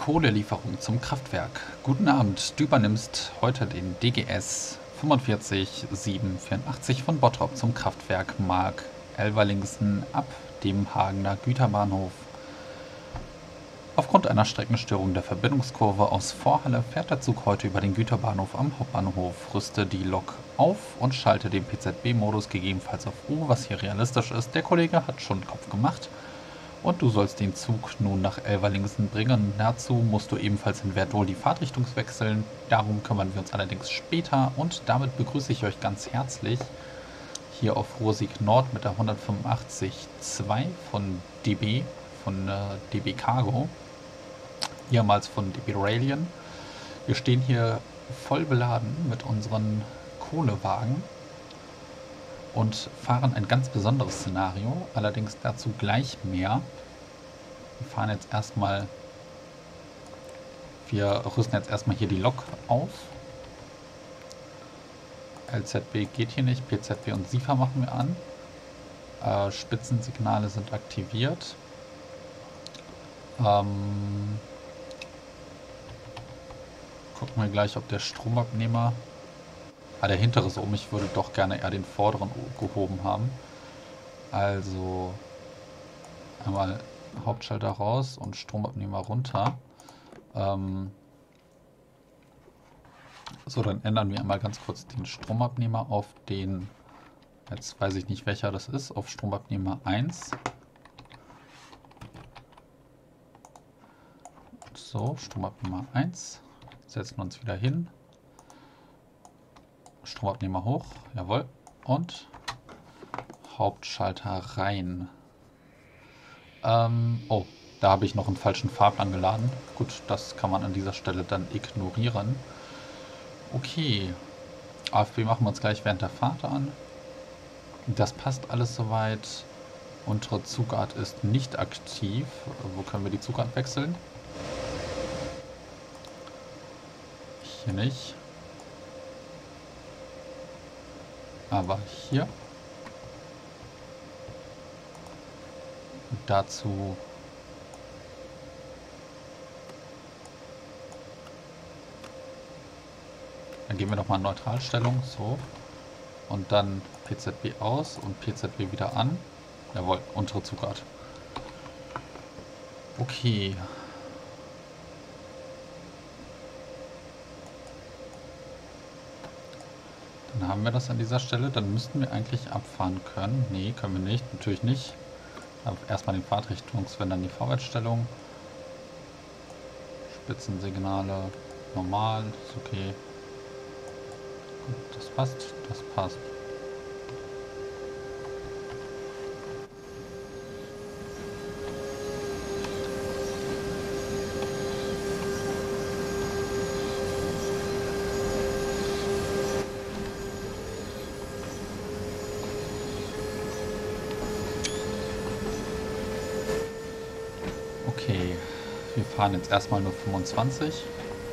Kohlelieferung zum Kraftwerk. Guten Abend, du übernimmst heute den DGS 45784 von Bottrop zum Kraftwerk Mark Elverlingsen ab dem Hagener Güterbahnhof. Aufgrund einer Streckenstörung der Verbindungskurve aus Vorhalle fährt der Zug heute über den Güterbahnhof am Hauptbahnhof. Rüste die Lok auf und schalte den PZB-Modus gegebenenfalls auf U, was hier realistisch ist. Der Kollege hat schon Kopf gemacht. Und du sollst den Zug nun nach Elverlingsen bringen. Dazu musst du ebenfalls in Werdohl die Fahrtrichtung wechseln. Darum kümmern wir uns allerdings später. Und damit begrüße ich euch ganz herzlich hier auf Ruhrsig Nord mit der 185.2 von DB Cargo. Ehemals von DB Railion. Wir stehen hier voll beladen mit unseren Kohlewagen und fahren ein ganz besonderes Szenario, allerdings dazu gleich mehr. Wir rüsten jetzt erstmal hier die Lok auf. LZB geht hier nicht, PZB und SIFA machen wir an. Spitzensignale sind aktiviert. Gucken wir gleich, ob der Stromabnehmer... der hintere ist oben. Ich würde doch gerne eher den vorderen gehoben haben. Also einmal Hauptschalter raus und Stromabnehmer runter. So, dann ändern wir einmal ganz kurz den Stromabnehmer auf den, jetzt weiß ich nicht welcher das ist, auf Stromabnehmer 1. So, Stromabnehmer 1. Setzen wir uns wieder hin. Stromabnehmer hoch, jawohl, und Hauptschalter rein. Oh, da habe ich noch einen falschen Fahrplan geladen. Gut, das kann man an dieser Stelle dann ignorieren. Okay, AFB machen wir uns gleich während der Fahrt an. Das passt alles soweit. Unsere Zugart ist nicht aktiv. Wo können wir die Zugart wechseln? Hier nicht. Aber hier. Und dazu dann gehen wir nochmal in Neutralstellung, so. Und dann PZB aus und PZB wieder an. Jawohl, untere Zugart. Okay. Dann haben wir das an dieser Stelle. Dann müssten wir eigentlich abfahren können. Nee, können wir nicht. Natürlich nicht. Aber erstmal den Fahrtrichtungswender in die Vorwärtsstellung. Spitzensignale normal. Ist okay. Gut, das passt. Das passt. Okay, wir fahren jetzt erstmal nur 25.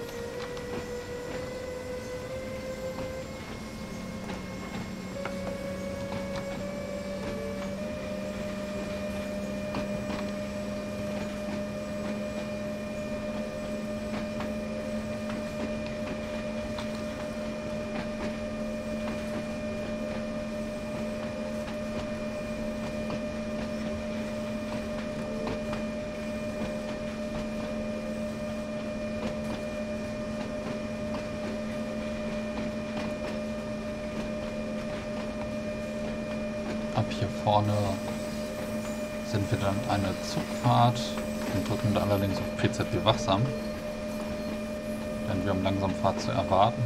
Ab hier vorne sind wir dann eine Zugfahrt und drücken da allerdings auf PZB wachsam, denn wir haben langsam Fahrt zu erwarten.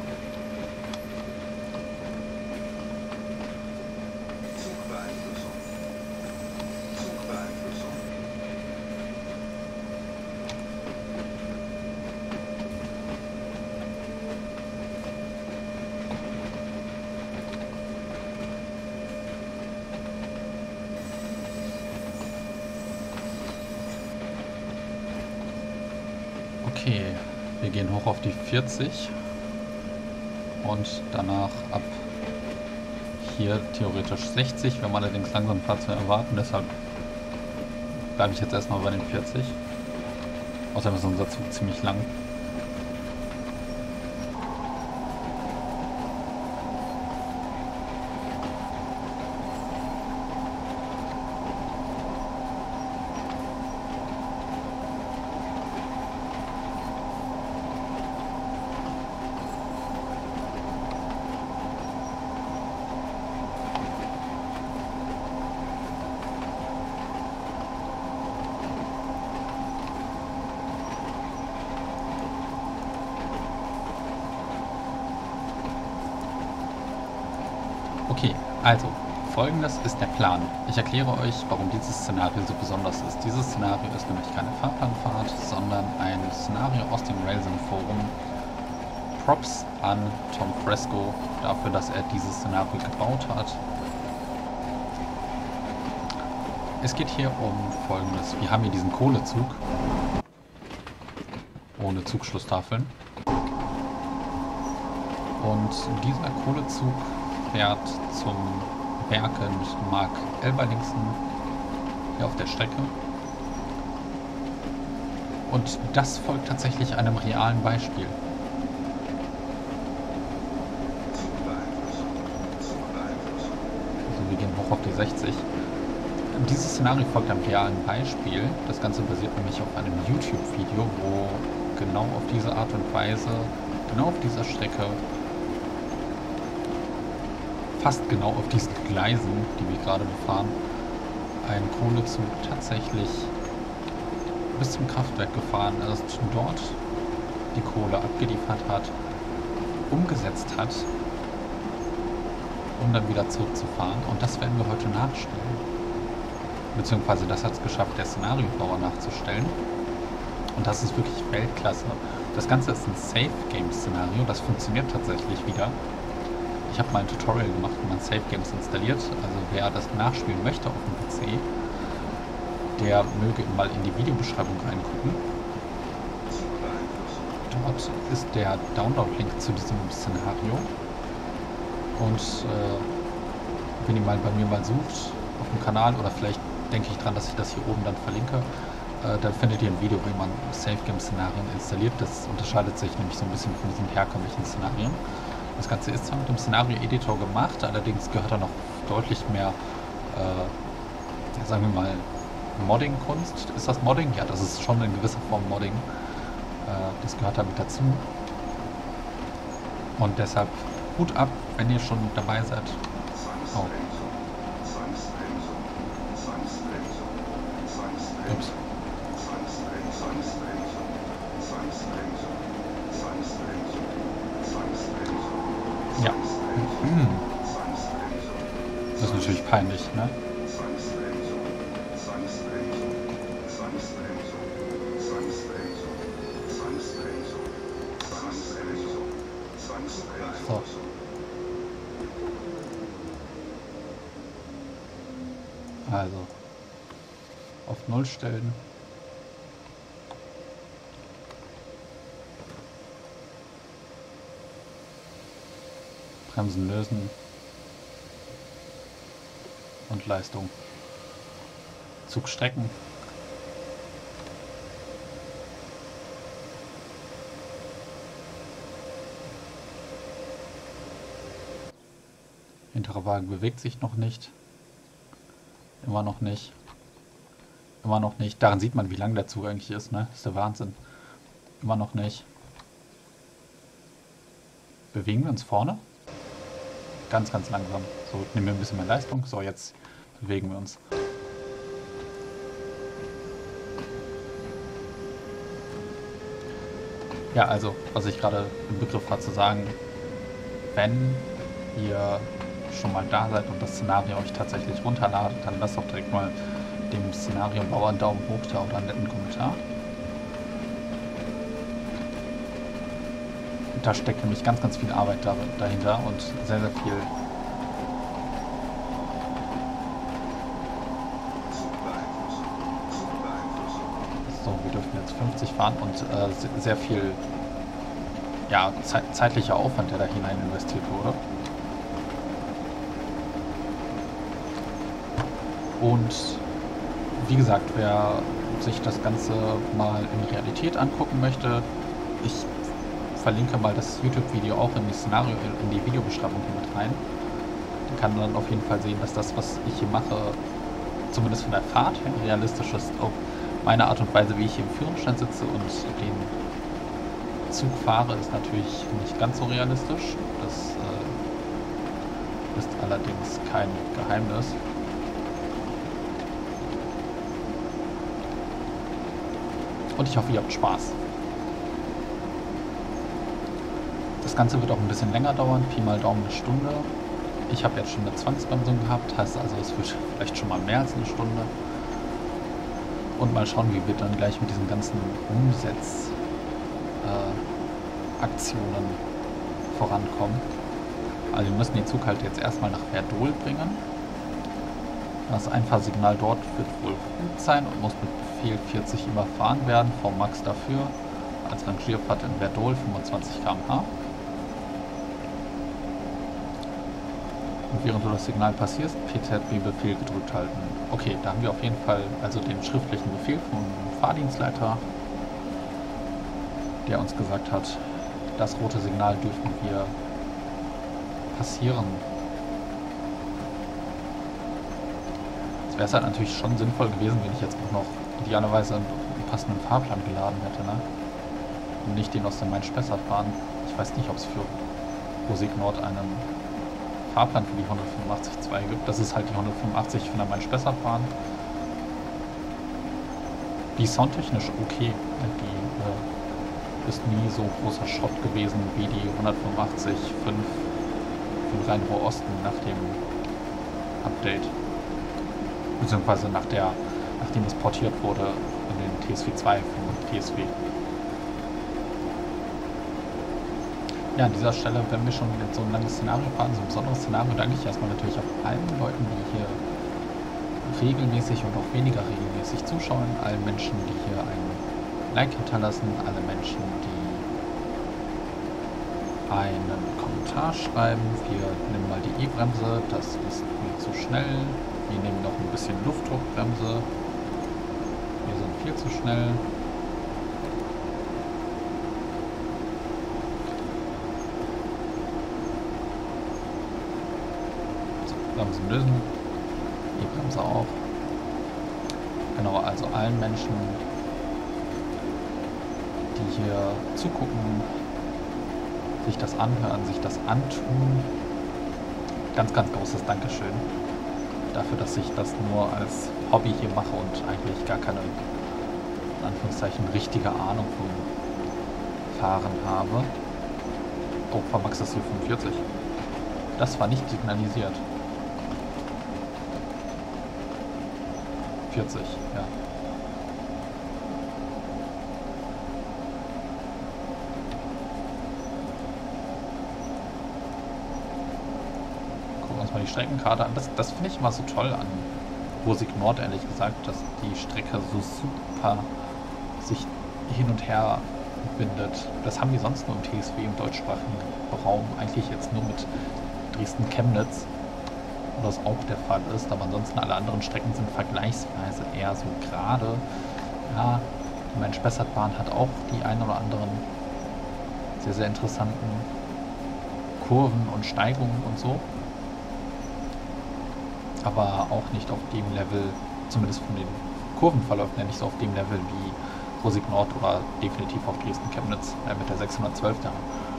Okay, wir gehen hoch auf die 40 und danach ab hier theoretisch 60. Wir haben allerdings langsam ein paar zu erwarten, deshalb bleibe ich jetzt erstmal bei den 40. Außerdem ist unser Zug ziemlich lang. Okay, also, folgendes ist der Plan. Ich erkläre euch, warum dieses Szenario so besonders ist. Dieses Szenario ist nämlich keine Fahrplanfahrt, sondern ein Szenario aus dem Railsim-Forum. Props an Tom Fresco dafür, dass er dieses Szenario gebaut hat. Es geht hier um Folgendes. Wir haben hier diesen Kohlezug ohne Zugschlusstafeln. Und dieser Kohlezug fährt zum Werken Mark Elberlingsen hier auf der Strecke. Und das folgt tatsächlich einem realen Beispiel. Also wir gehen hoch auf die 60. Dieses Szenario folgt einem realen Beispiel. Das Ganze basiert nämlich auf einem YouTube-Video, wo genau auf diese Art und Weise, genau auf dieser Strecke, fast genau auf diesen Gleisen, die wir gerade befahren, ein Kohlezug tatsächlich bis zum Kraftwerk gefahren ist, dort die Kohle abgeliefert hat, umgesetzt hat, um dann wieder zurückzufahren. Und das werden wir heute nachstellen. Beziehungsweise das hat es geschafft, der Szenariobauer nachzustellen. Und das ist wirklich Weltklasse. Das Ganze ist ein Safe-Game-Szenario, das funktioniert tatsächlich wieder. Ich habe mal ein Tutorial gemacht, wie man Safe Games installiert. Also wer das nachspielen möchte auf dem PC, der möge mal in die Videobeschreibung reingucken. Dort ist der Download-Link zu diesem Szenario. Und wenn ihr mal bei mir mal sucht auf dem Kanal, oder vielleicht denke ich dran, dass ich das hier oben dann verlinke, dann findet ihr ein Video, wie man Safe Game Szenarien installiert. Das unterscheidet sich nämlich so ein bisschen von diesen herkömmlichen Szenarien. Das Ganze ist zwar mit dem Szenario-Editor gemacht, allerdings gehört da noch deutlich mehr, ja, sagen wir mal, Modding-Kunst. Ist das Modding? Ja, das ist schon in gewisser Form Modding. Das gehört damit dazu. Und deshalb Hut ab, wenn ihr schon dabei seid. Oh. Ups. Ja. Das ist natürlich peinlich, ne? So. Also. Auf 0 stellen. Bremsen lösen und Leistung. Zug strecken. Hinterer Wagen bewegt sich noch nicht. Immer noch nicht. Immer noch nicht. Daran sieht man, wie lang der Zug eigentlich ist, ne? Das ist der Wahnsinn. Immer noch nicht. Bewegen wir uns vorne? Ganz, ganz langsam. So, nehmen wir ein bisschen mehr Leistung. So, jetzt bewegen wir uns. Ja, also, was ich gerade im Begriff war zu sagen, wenn ihr schon mal da seid und das Szenario euch tatsächlich runterladet, dann lasst doch direkt mal dem Szenariobauer einen Daumen hoch da oder einen netten Kommentar. Da steckt nämlich ganz, ganz viel Arbeit dahinter und sehr, sehr viel. So, wir dürfen jetzt 50 fahren und sehr viel, ja, zeitlicher Aufwand, der da hinein investiert wurde. Und wie gesagt, wer sich das Ganze mal in Realität angucken möchte, ich verlinke mal das YouTube-Video auch in die Videobeschreibung hier mit rein. Dann kann man auf jeden Fall sehen, dass das, was ich hier mache, zumindest von der Fahrt her realistisch ist. Auch meine Art und Weise, wie ich hier im Führerstand sitze und den Zug fahre, ist natürlich nicht ganz so realistisch. Das ist allerdings kein Geheimnis. Und ich hoffe, ihr habt Spaß. Das Ganze wird auch ein bisschen länger dauern, Pi mal Daumen eine Stunde. Ich habe jetzt schon eine Zwangsbremsung gehabt, heißt also, es wird vielleicht schon mal mehr als eine Stunde. Und mal schauen, wie wir dann gleich mit diesen ganzen Aktionen vorankommen. Also wir müssen den Zug halt jetzt erstmal nach Werdohl bringen. Das Einfahrsignal dort wird wohl gut sein und muss mit Befehl 40 überfahren werden. Vmax dafür als Rangierfahrt in Werdohl 25 km/h. Und während du das Signal passierst, PZB-Befehl gedrückt halten. Okay, da haben wir auf jeden Fall also den schriftlichen Befehl vom Fahrdienstleiter, der uns gesagt hat, das rote Signal dürfen wir passieren. Es wäre halt natürlich schon sinnvoll gewesen, wenn ich jetzt auch noch idealerweise einen passenden Fahrplan geladen hätte, ne? Und nicht den aus dem Main-Spessart fahren. Ich weiß nicht, ob es für Rosig Nord einen Fahrplan für die 185-2 gibt. Das ist halt die 185 von der Main-Spessart-Bahn. Die ist soundtechnisch okay. Die ist nie so großer Schrott gewesen wie die 185-5 von Rhein-Ruhr-Osten nach dem Update. Beziehungsweise nachdem es portiert wurde in den TSV 2 vom TSV. Ja, an dieser Stelle, wenn wir schon jetzt so ein langes Szenario fahren, so ein besonderes Szenario, danke ich erstmal natürlich auch allen Leuten, die hier regelmäßig und auch weniger regelmäßig zuschauen, allen Menschen, die hier einen Like hinterlassen, alle Menschen, die einen Kommentar schreiben. Wir nehmen mal die E-Bremse, das ist mir zu schnell. Wir nehmen noch ein bisschen Luftdruckbremse. Wir sind viel zu schnell. Bremsen lösen, die Bremse auch. Genau, also allen Menschen, die hier zugucken, sich das anhören, sich das antun, ganz, ganz großes Dankeschön dafür, dass ich das nur als Hobby hier mache und eigentlich gar keine, in Anführungszeichen, richtige Ahnung vom Fahren habe. Oh, Vmax ist hier 45. Das war nicht signalisiert. 40, ja. Gucken wir uns mal die Streckenkarte an. Das finde ich immer so toll an Rosig Nord, ehrlich gesagt, dass die Strecke so super sich hin und her bindet. Das haben die sonst nur im TSW, im deutschsprachigen Raum, eigentlich jetzt nur mit Dresden-Chemnitz, wo das auch der Fall ist, aber ansonsten alle anderen Strecken sind vergleichsweise eher so gerade. Ja, die Main-Spessart-Bahn hat auch die ein oder anderen sehr, sehr interessanten Kurven und Steigungen und so, aber auch nicht auf dem Level, zumindest von den Kurvenverläufen her, nicht so auf dem Level wie Rosig Nord oder definitiv auch Dresden-Chemnitz mit der 612. Da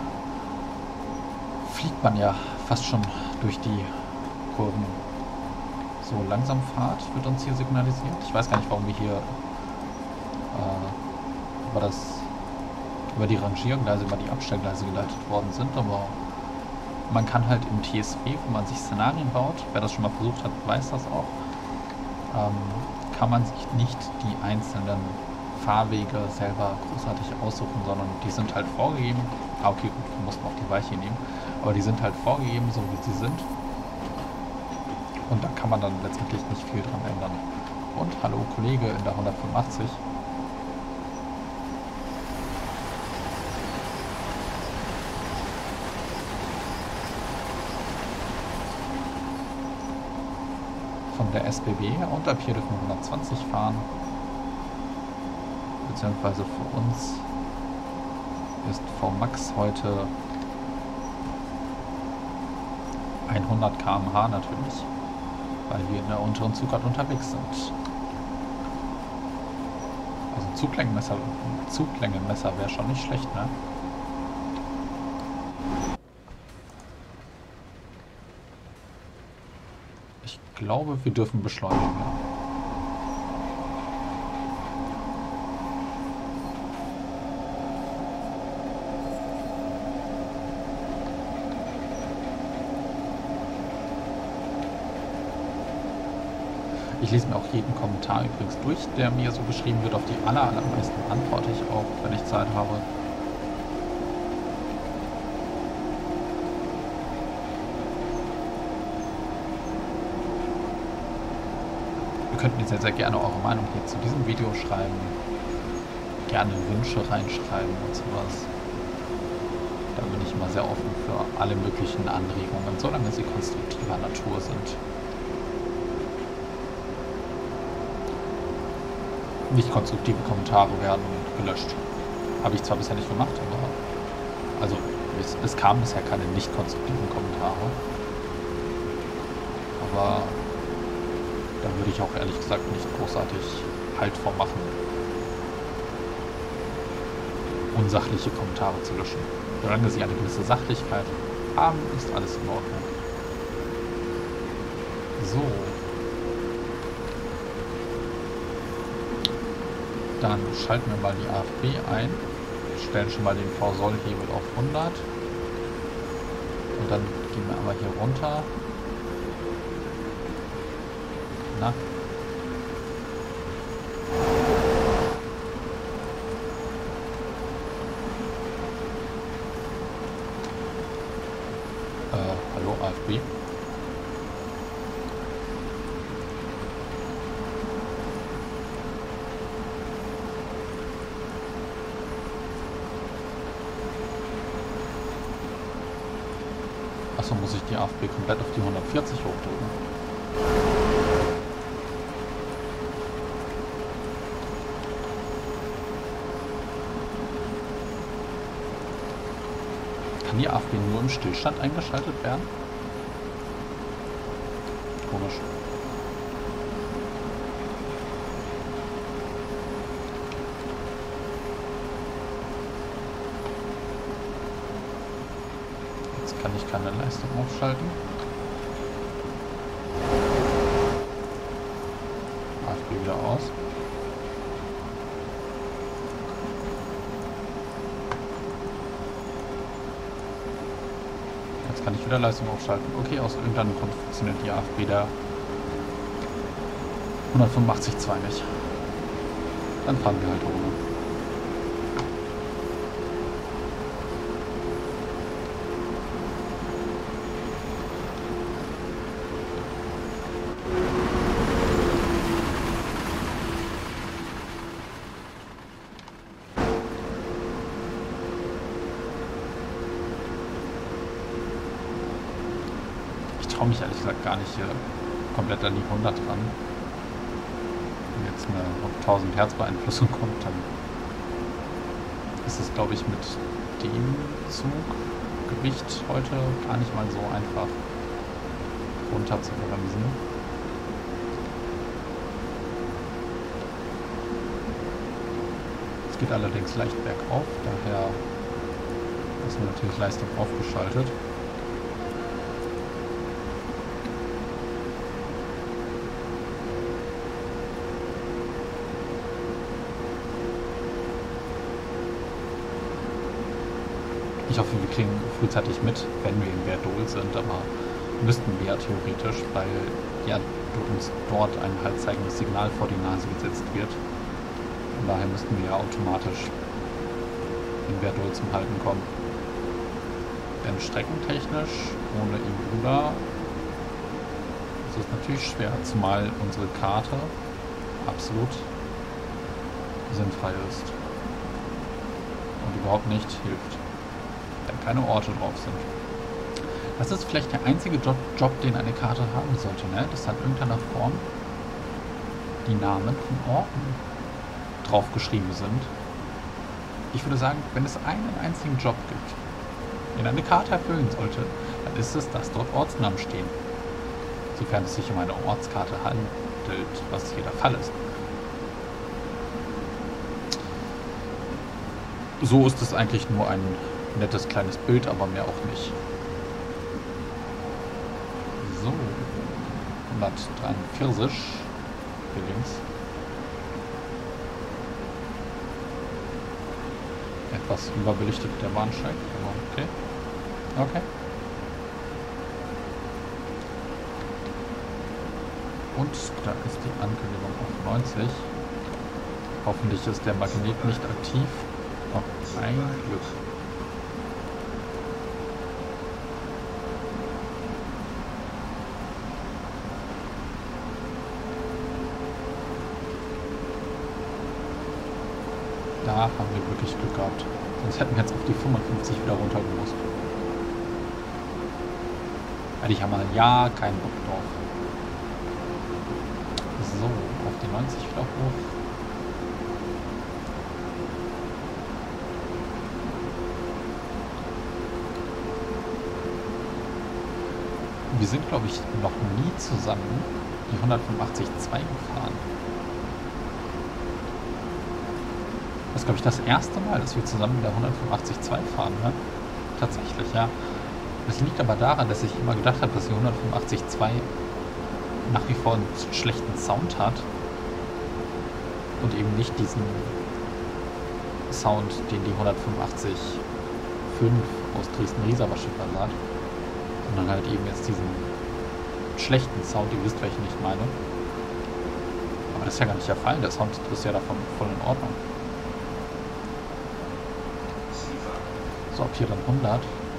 fliegt man ja fast schon durch die Kurven. So, Langsamfahrt wird uns hier signalisiert. Ich weiß gar nicht, warum wir hier über die Rangiergleise, über die Abstellgleise geleitet worden sind, aber man kann halt im TSW, wenn man sich Szenarien baut, wer das schon mal versucht hat, weiß das auch, kann man sich nicht die einzelnen Fahrwege selber großartig aussuchen, sondern die sind halt vorgegeben. Ah, okay, gut, wir mussten auch die Weiche nehmen, aber die sind halt vorgegeben, so wie sie sind. Und da kann man dann letztendlich nicht viel dran ändern. Und hallo Kollege in der 185. Von der SBB und ab hier dürfen wir 120 fahren. beziehungsweise für uns ist VMAX heute 100 km/h natürlich, weil wir in der unteren Zugart unterwegs sind. Also Zuglängenmesser wäre schon nicht schlecht, ne? Ich glaube, wir dürfen beschleunigen. Ja. Ich lese mir auch jeden Kommentar übrigens durch, der mir so geschrieben wird. Auf die allermeisten antworte ich auch, wenn ich Zeit habe. Ihr könnt mir sehr, sehr gerne eure Meinung hier zu diesem Video schreiben. Gerne Wünsche reinschreiben und sowas. Da bin ich immer sehr offen für alle möglichen Anregungen, solange sie konstruktiver Natur sind. Nicht konstruktive Kommentare werden gelöscht. Habe ich zwar bisher nicht gemacht, aber also es kamen bisher keine nicht konstruktiven Kommentare. Aber da würde ich auch ehrlich gesagt nicht großartig Halt vor machen, unsachliche Kommentare zu löschen. Solange sie eine gewisse Sachlichkeit haben, ist alles in Ordnung. So. Dann schalten wir mal die AFB ein, stellen schon mal den V-Soll-Hebel auf 100 und dann gehen wir aber hier runter. Na? Hallo AFB? Achso, muss ich die AFB komplett auf die 140 hochdrücken? Kann die AFB nur im Stillstand eingeschaltet werden? Komisch. Kann ich keine Leistung aufschalten. AFB wieder aus. Jetzt kann ich wieder Leistung aufschalten. Okay, aus irgendeinem Grund funktioniert die AFB der 185.2 nicht. Dann fahren wir halt ohne. Ich traue mich ehrlich gesagt gar nicht hier komplett an die 100 ran. Wenn jetzt eine 1000 Hertz Beeinflussung kommt, dann ist es, glaube ich, mit dem Zuggewicht heute gar nicht mal so einfach runter zu bremsen. Es geht allerdings leicht bergauf, daher ist natürlich Leistung aufgeschaltet. Ich hoffe, wir kriegen frühzeitig mit, wenn wir in Verdol sind, aber müssten wir ja theoretisch, weil ja uns dort ein haltzeigendes Signal vor die Nase gesetzt wird. Von daher müssten wir ja automatisch in Verdol zum Halten kommen. Denn streckentechnisch ohne Ibuda ist es natürlich schwer, zumal unsere Karte absolut sinnfrei ist und überhaupt nicht hilft, wenn keine Orte drauf sind. Das ist vielleicht der einzige Job, den eine Karte haben sollte, ne? Das hat in irgendeiner Form die Namen von Orten. drauf geschrieben sind. Ich würde sagen, wenn es einen einzigen Job gibt, den eine Karte erfüllen sollte, dann ist es, dass dort Ortsnamen stehen. Sofern es sich um eine Ortskarte handelt, was hier der Fall ist. So ist es eigentlich nur ein nettes kleines Bild, aber mehr auch nicht. So, 143 hier links. Etwas überbelichtet der Bahnsteig, aber okay. Okay. Und da ist die Ankündigung auf 90. Hoffentlich ist der Magnet nicht aktiv. Oh, ein Glück. Da haben wir wirklich Glück gehabt. Sonst hätten wir jetzt auf die 55 wieder runtergemusst. Hätte ich ja mal ja keinen Bock drauf. So, auf die 90 wieder hoch. Wir sind, glaube ich, noch nie zusammen die 185-2 gefahren. Das ist, glaube ich, das erste Mal, dass wir zusammen der 185-2 fahren. Ne? Tatsächlich, ja. Das liegt aber daran, dass ich immer gedacht habe, dass die 185-2 nach wie vor einen schlechten Sound hat und eben nicht diesen Sound, den die 185-5 aus Dresden-Riesa hat, sondern halt eben jetzt diesen schlechten Sound, ihr wisst, welchen ich meine. Aber das ist ja gar nicht der Fall, der Sound ist ja davon voll in Ordnung. So, ab hier dann 100.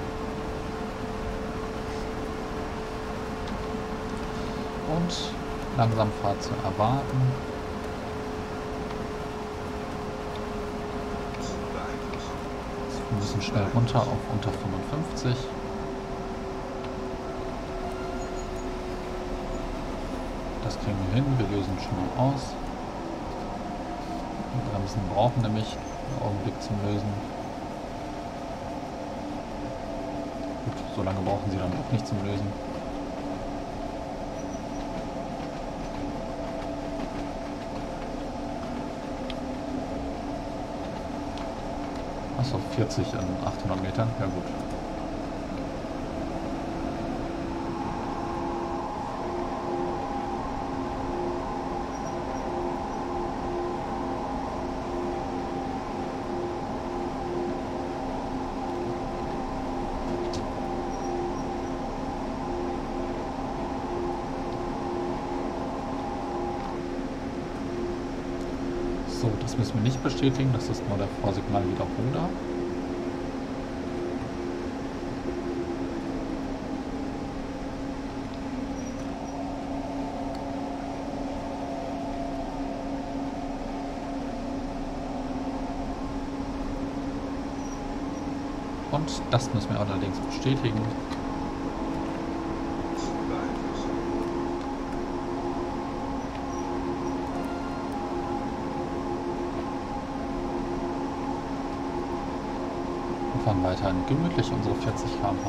Und Langsamfahrt zu erwarten. Wir müssen schnell runter auf unter 55. Das kriegen wir hin, wir lösen schon mal aus. Die Bremsen brauchen nämlich einen Augenblick zum Lösen. Gut, so lange brauchen sie dann auch nicht zum Lösen. Achso, 40 an 800 Metern, ja gut. So, das müssen wir nicht bestätigen, das ist nur der Vorsignal-Wiederholer. Und das müssen wir allerdings bestätigen. Wir fahren weiterhin gemütlich unsere 40 km/h.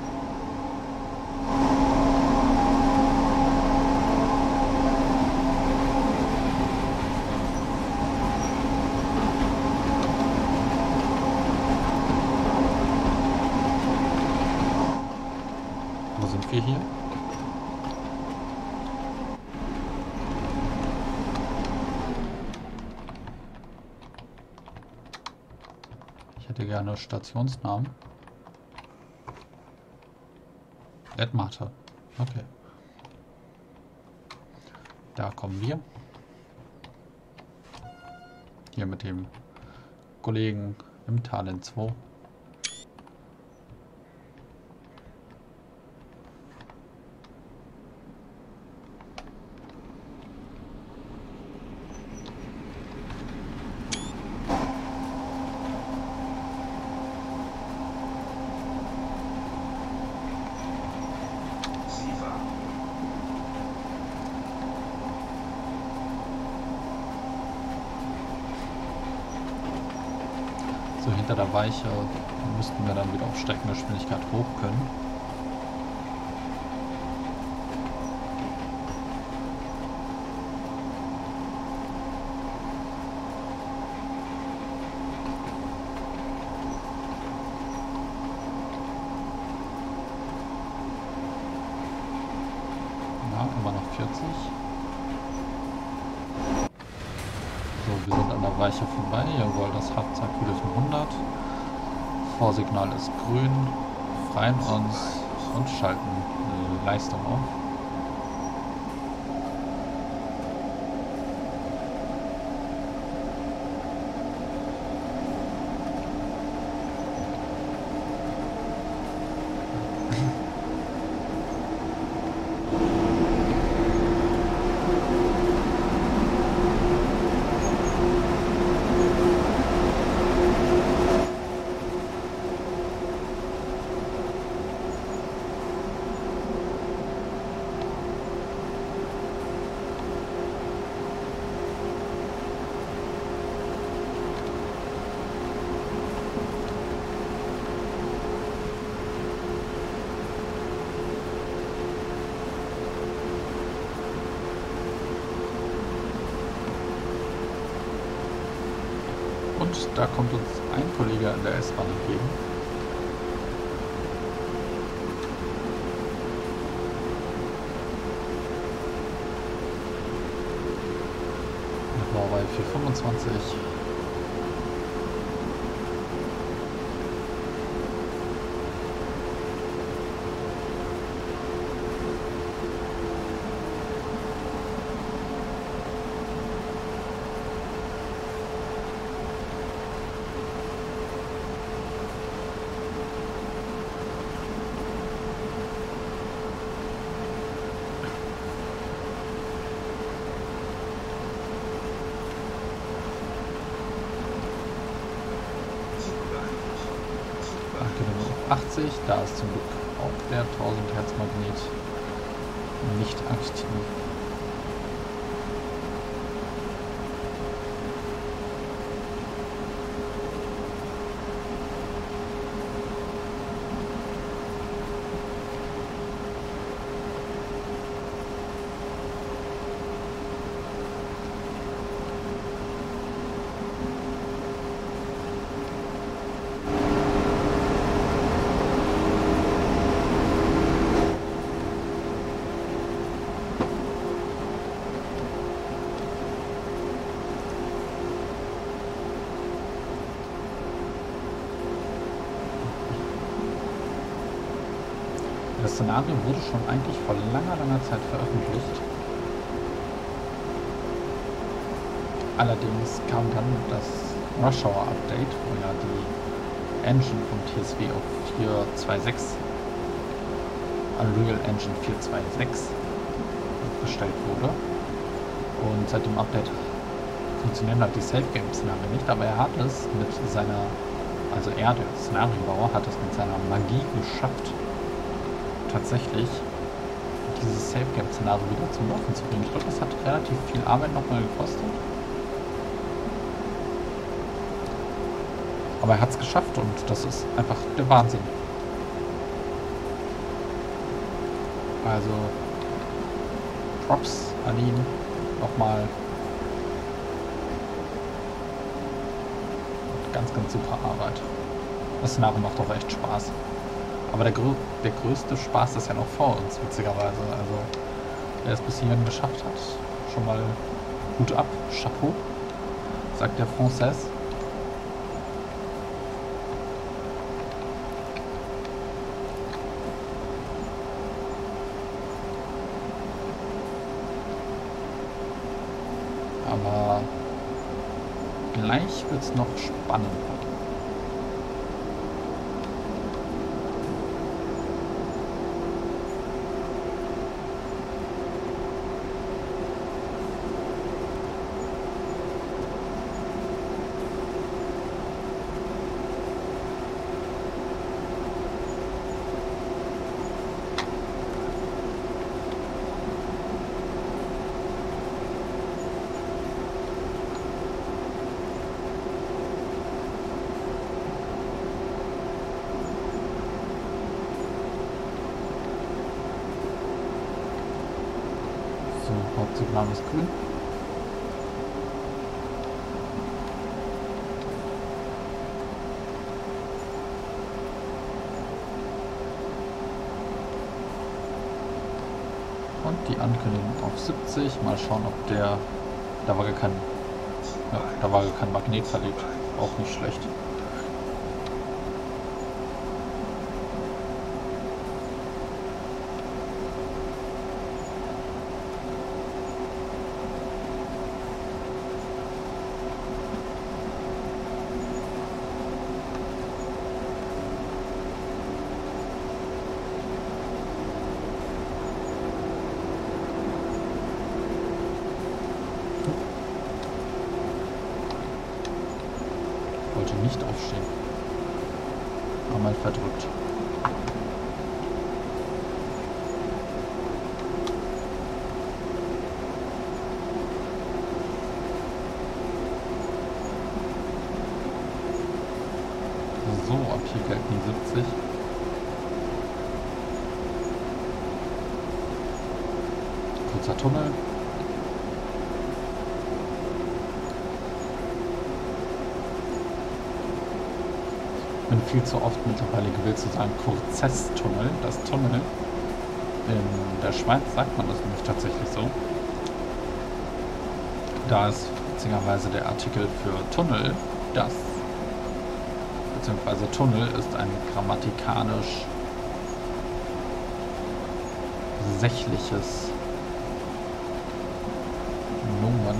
Wo sind wir hier? Ich hätte gerne Stationsnamen. Edmate. Okay. Da kommen wir. Hier mit dem Kollegen im Talent 2. So hinter der Weiche müssten wir dann wieder auf Streckengeschwindigkeit hoch können. Ja, immer noch 40. So, wir sind an der Weiche vorbei. Jawohl, das Fahrzeug wieder 500. Vorsignal ist grün. Freien uns und schalten Leistung auf. Und da kommt uns ein Kollege an der S-Bahn entgegen. Mit Huawei 425. Auf 80, da ist zum Glück auch der 1000 Hertz Magnet nicht aktiv. Das Szenario wurde schon eigentlich vor langer Zeit veröffentlicht. Allerdings kam dann das Rush Hour Update, wo ja die Engine vom TSV auf 4.2.6, Unreal Engine 4.2.6 gestellt wurde. Und seit dem Update funktionieren halt die Safe-Game-Szenarien nicht, aber er hat es mit seiner, also er, der Szenariobauer, hat es mit seiner Magie geschafft, tatsächlich dieses Safe-Game-Szenario wieder zum Laufen zu bringen. Ich glaube, das hat relativ viel Arbeit nochmal gekostet. Aber er hat es geschafft und das ist einfach der Wahnsinn. Also Props an ihn nochmal. Ganz super Arbeit. Das Szenario macht auch echt Spaß. Aber der größte Spaß ist ja noch vor uns, witzigerweise. Also, wer es bis hierhin geschafft hat, schon mal Hut ab, Chapeau, sagt der Français. Aber gleich wird es noch spannender. Name ist grün. Und die Ankündigung auf 70. Mal schauen, ob der... Da war gar kein Magnet verlegt. Auch nicht schlecht. Wollte nicht aufstehen. Einmal verdrückt. So, ab hier gelten 70. Kurzer Tunnel. Ich bin viel zu oft mittlerweile gewillt zu sagen Kurzess-Tunnel. Das Tunnel. In der Schweiz sagt man das nämlich tatsächlich so. Da ist witzigerweise der Artikel für Tunnel das. Beziehungsweise Tunnel ist ein grammatikalisch sächliches Nomen,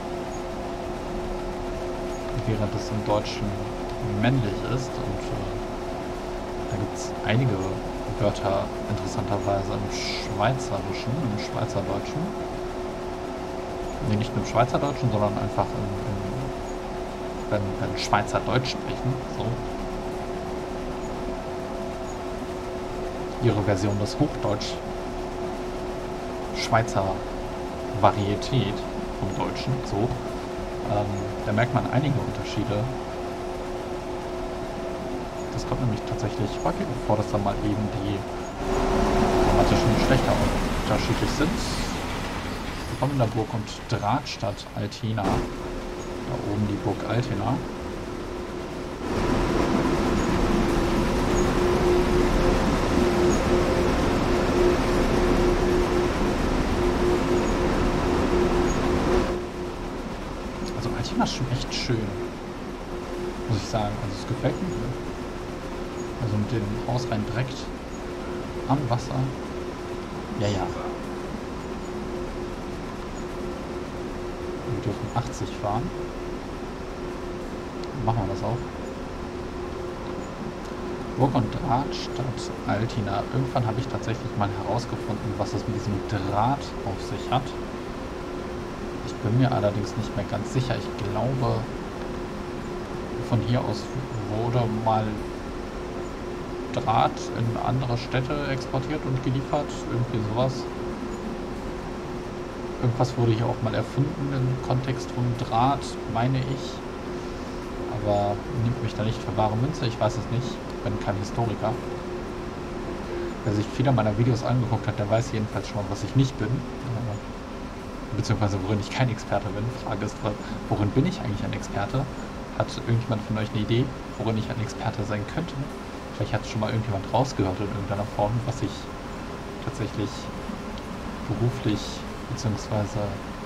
während es im Deutschen männlich ist. Und da gibt es einige Wörter interessanterweise im Schweizerischen, im Schweizerdeutschen. Nee, nicht nur im Schweizerdeutschen, sondern einfach wenn Schweizer Deutsch sprechen, so. Ihre Version des Hochdeutsch Schweizer Varietät vom Deutschen, so. Da merkt man einige Unterschiede. Das kommt nämlich tatsächlich häufig vor, dass da mal eben die grammatischen Geschlechter unterschiedlich sind. Willkommen in der Burg und Drahtstadt Altena. Da oben die Burg Altena. Also Altena ist schon echt schön, muss ich sagen. Also es gefällt mir. Also mit dem Haus rein direkt am Wasser. Ja, ja. Wir dürfen 80 fahren. Machen wir das auch. Burg und Drahtstadt Altena. Irgendwann habe ich tatsächlich mal herausgefunden, was es mit diesem Draht auf sich hat. Ich bin mir allerdings nicht mehr ganz sicher. Ich glaube, von hier aus wurde mal Draht in andere Städte exportiert und geliefert. Irgendwie sowas. Irgendwas wurde hier auch mal erfunden im Kontext von Draht, meine ich. Aber nimmt mich da nicht für bare Münze, ich weiß es nicht. Ich bin kein Historiker. Wer sich viele meiner Videos angeguckt hat, der weiß jedenfalls schon, was ich nicht bin. Beziehungsweise worin ich kein Experte bin. Die Frage ist, worin bin ich eigentlich ein Experte? Hat irgendjemand von euch eine Idee, worin ich ein Experte sein könnte? Vielleicht hat schon mal irgendjemand rausgehört in irgendeiner Form, was ich tatsächlich beruflich beziehungsweise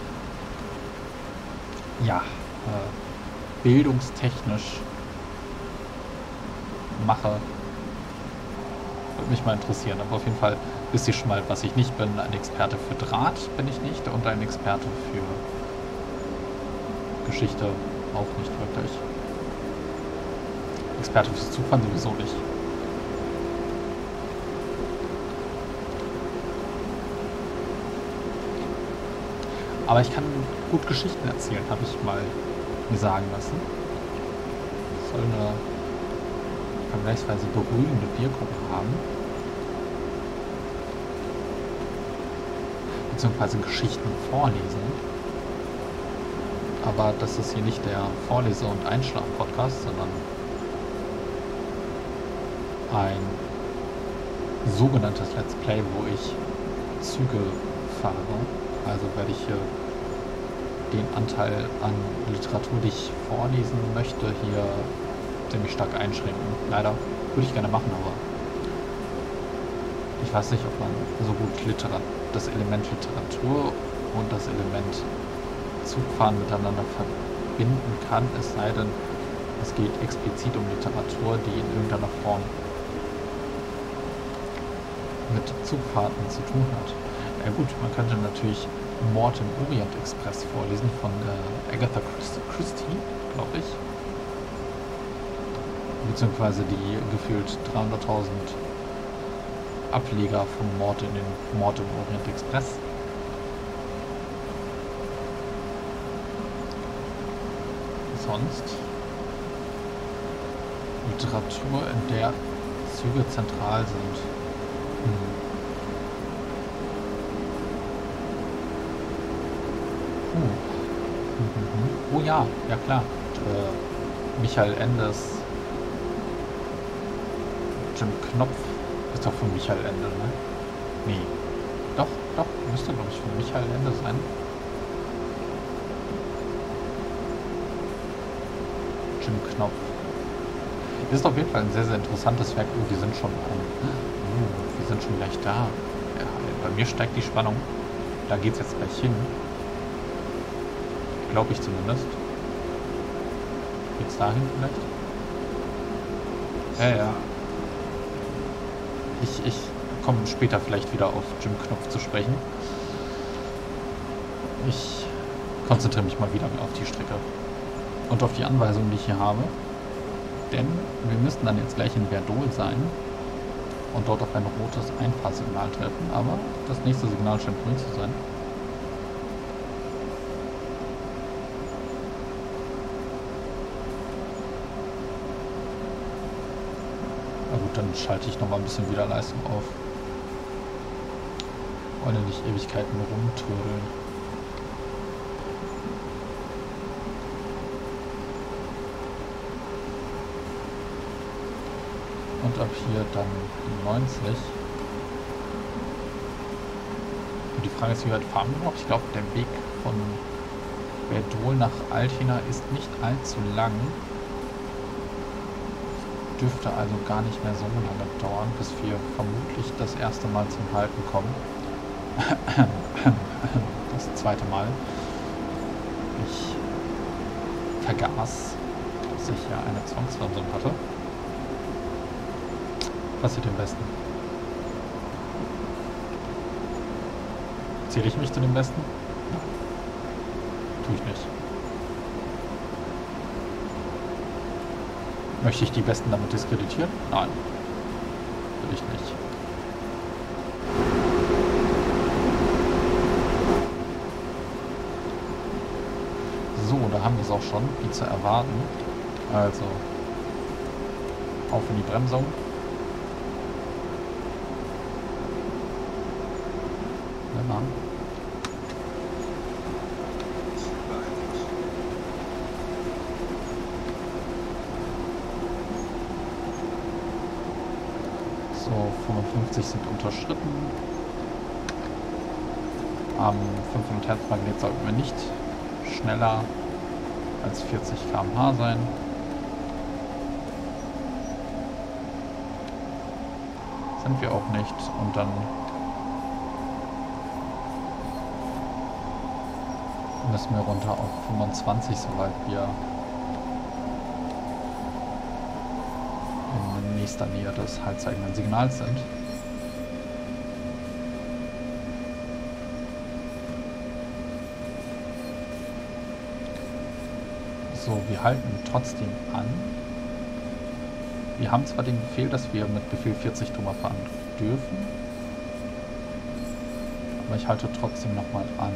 ja, bildungstechnisch mache. Würde mich mal interessieren, aber auf jeden Fall wisst ihr schon mal, was ich nicht bin. Ein Experte für Draht bin ich nicht und ein Experte für Geschichte auch nicht wirklich. Experte fürs Zugfahren sowieso nicht. Aber ich kann gut Geschichten erzählen, habe ich mal mir sagen lassen. Ich soll eine vergleichsweise beruhigende Wirkung haben. Beziehungsweise Geschichten vorlesen. Aber das ist hier nicht der Vorlese- und Einschlafen-Podcast, sondern ein sogenanntes Let's Play, wo ich Züge fahre. Also werde ich hier den Anteil an Literatur, die ich vorlesen möchte, hier ziemlich stark einschränken. Leider würde ich gerne machen, aber ich weiß nicht, ob man so gut das Element Literatur und das Element Zugfahren miteinander verbinden kann, es sei denn, es geht explizit um Literatur, die in irgendeiner Form mit Zugfahrten zu tun hat. Ja gut, man könnte natürlich Mord im Orient Express vorlesen von Agatha Christie, glaube ich. Beziehungsweise die gefühlt 300.000 Ableger vom Mord im Orient Express. Sonst Literatur, in der Züge zentral sind. Oh ja, ja klar. Michael Endes, Jim Knopf ist doch von Michael Ende, ne? Nee. Doch, müsste glaube ich von Michael Ende sein. Jim Knopf. Ist auf jeden Fall ein sehr, sehr interessantes Werk. Oh, wir sind schon gleich da. Ja, bei mir steigt die Spannung. Da geht's jetzt gleich hin. Glaube ich zumindest. Geht's dahin vielleicht? Ja. Ich komme später vielleicht wieder auf Jim Knopf zu sprechen. Ich konzentriere mich mal wieder auf die Strecke und auf die Anweisungen, die ich hier habe. Denn wir müssten dann jetzt gleich in Verdol sein und dort auf ein rotes Einfahrsignal treffen, aber das nächste Signal scheint grün zu sein. Na gut, dann schalte ich nochmal ein bisschen wieder Leistung auf. Wollen ja nicht Ewigkeiten rumtrödeln. Und ab hier dann 90. Und die Frage ist, wie weit fahren wir noch? Ich glaube, der Weg von Verdol nach Altena ist nicht allzu lang. Dürfte also gar nicht mehr so lange dauern, bis wir vermutlich das erste Mal zum Halten kommen. Das zweite Mal. Ich vergaß, dass ich ja eine Zwangsbremsung hatte. Passiert am besten. Zähle ich mich zu den Besten? Nein. Tue ich nicht. Möchte ich die Besten damit diskreditieren? Nein. Will ich nicht. So, da haben wir es auch schon, wie zu erwarten. Also, auf in die Bremsung. So, 55 sind unterschritten. Am 500 Hertz Magnet sollten wir nicht schneller als 40 km/h sein. Sind wir auch nicht. Und dann müssen wir runter auf 25, soweit wir in nächster Nähe des haltzeigenden Signals sind. So, wir halten trotzdem an. Wir haben zwar den Befehl, dass wir mit Befehl 40 drüber fahren dürfen, aber ich halte trotzdem nochmal an.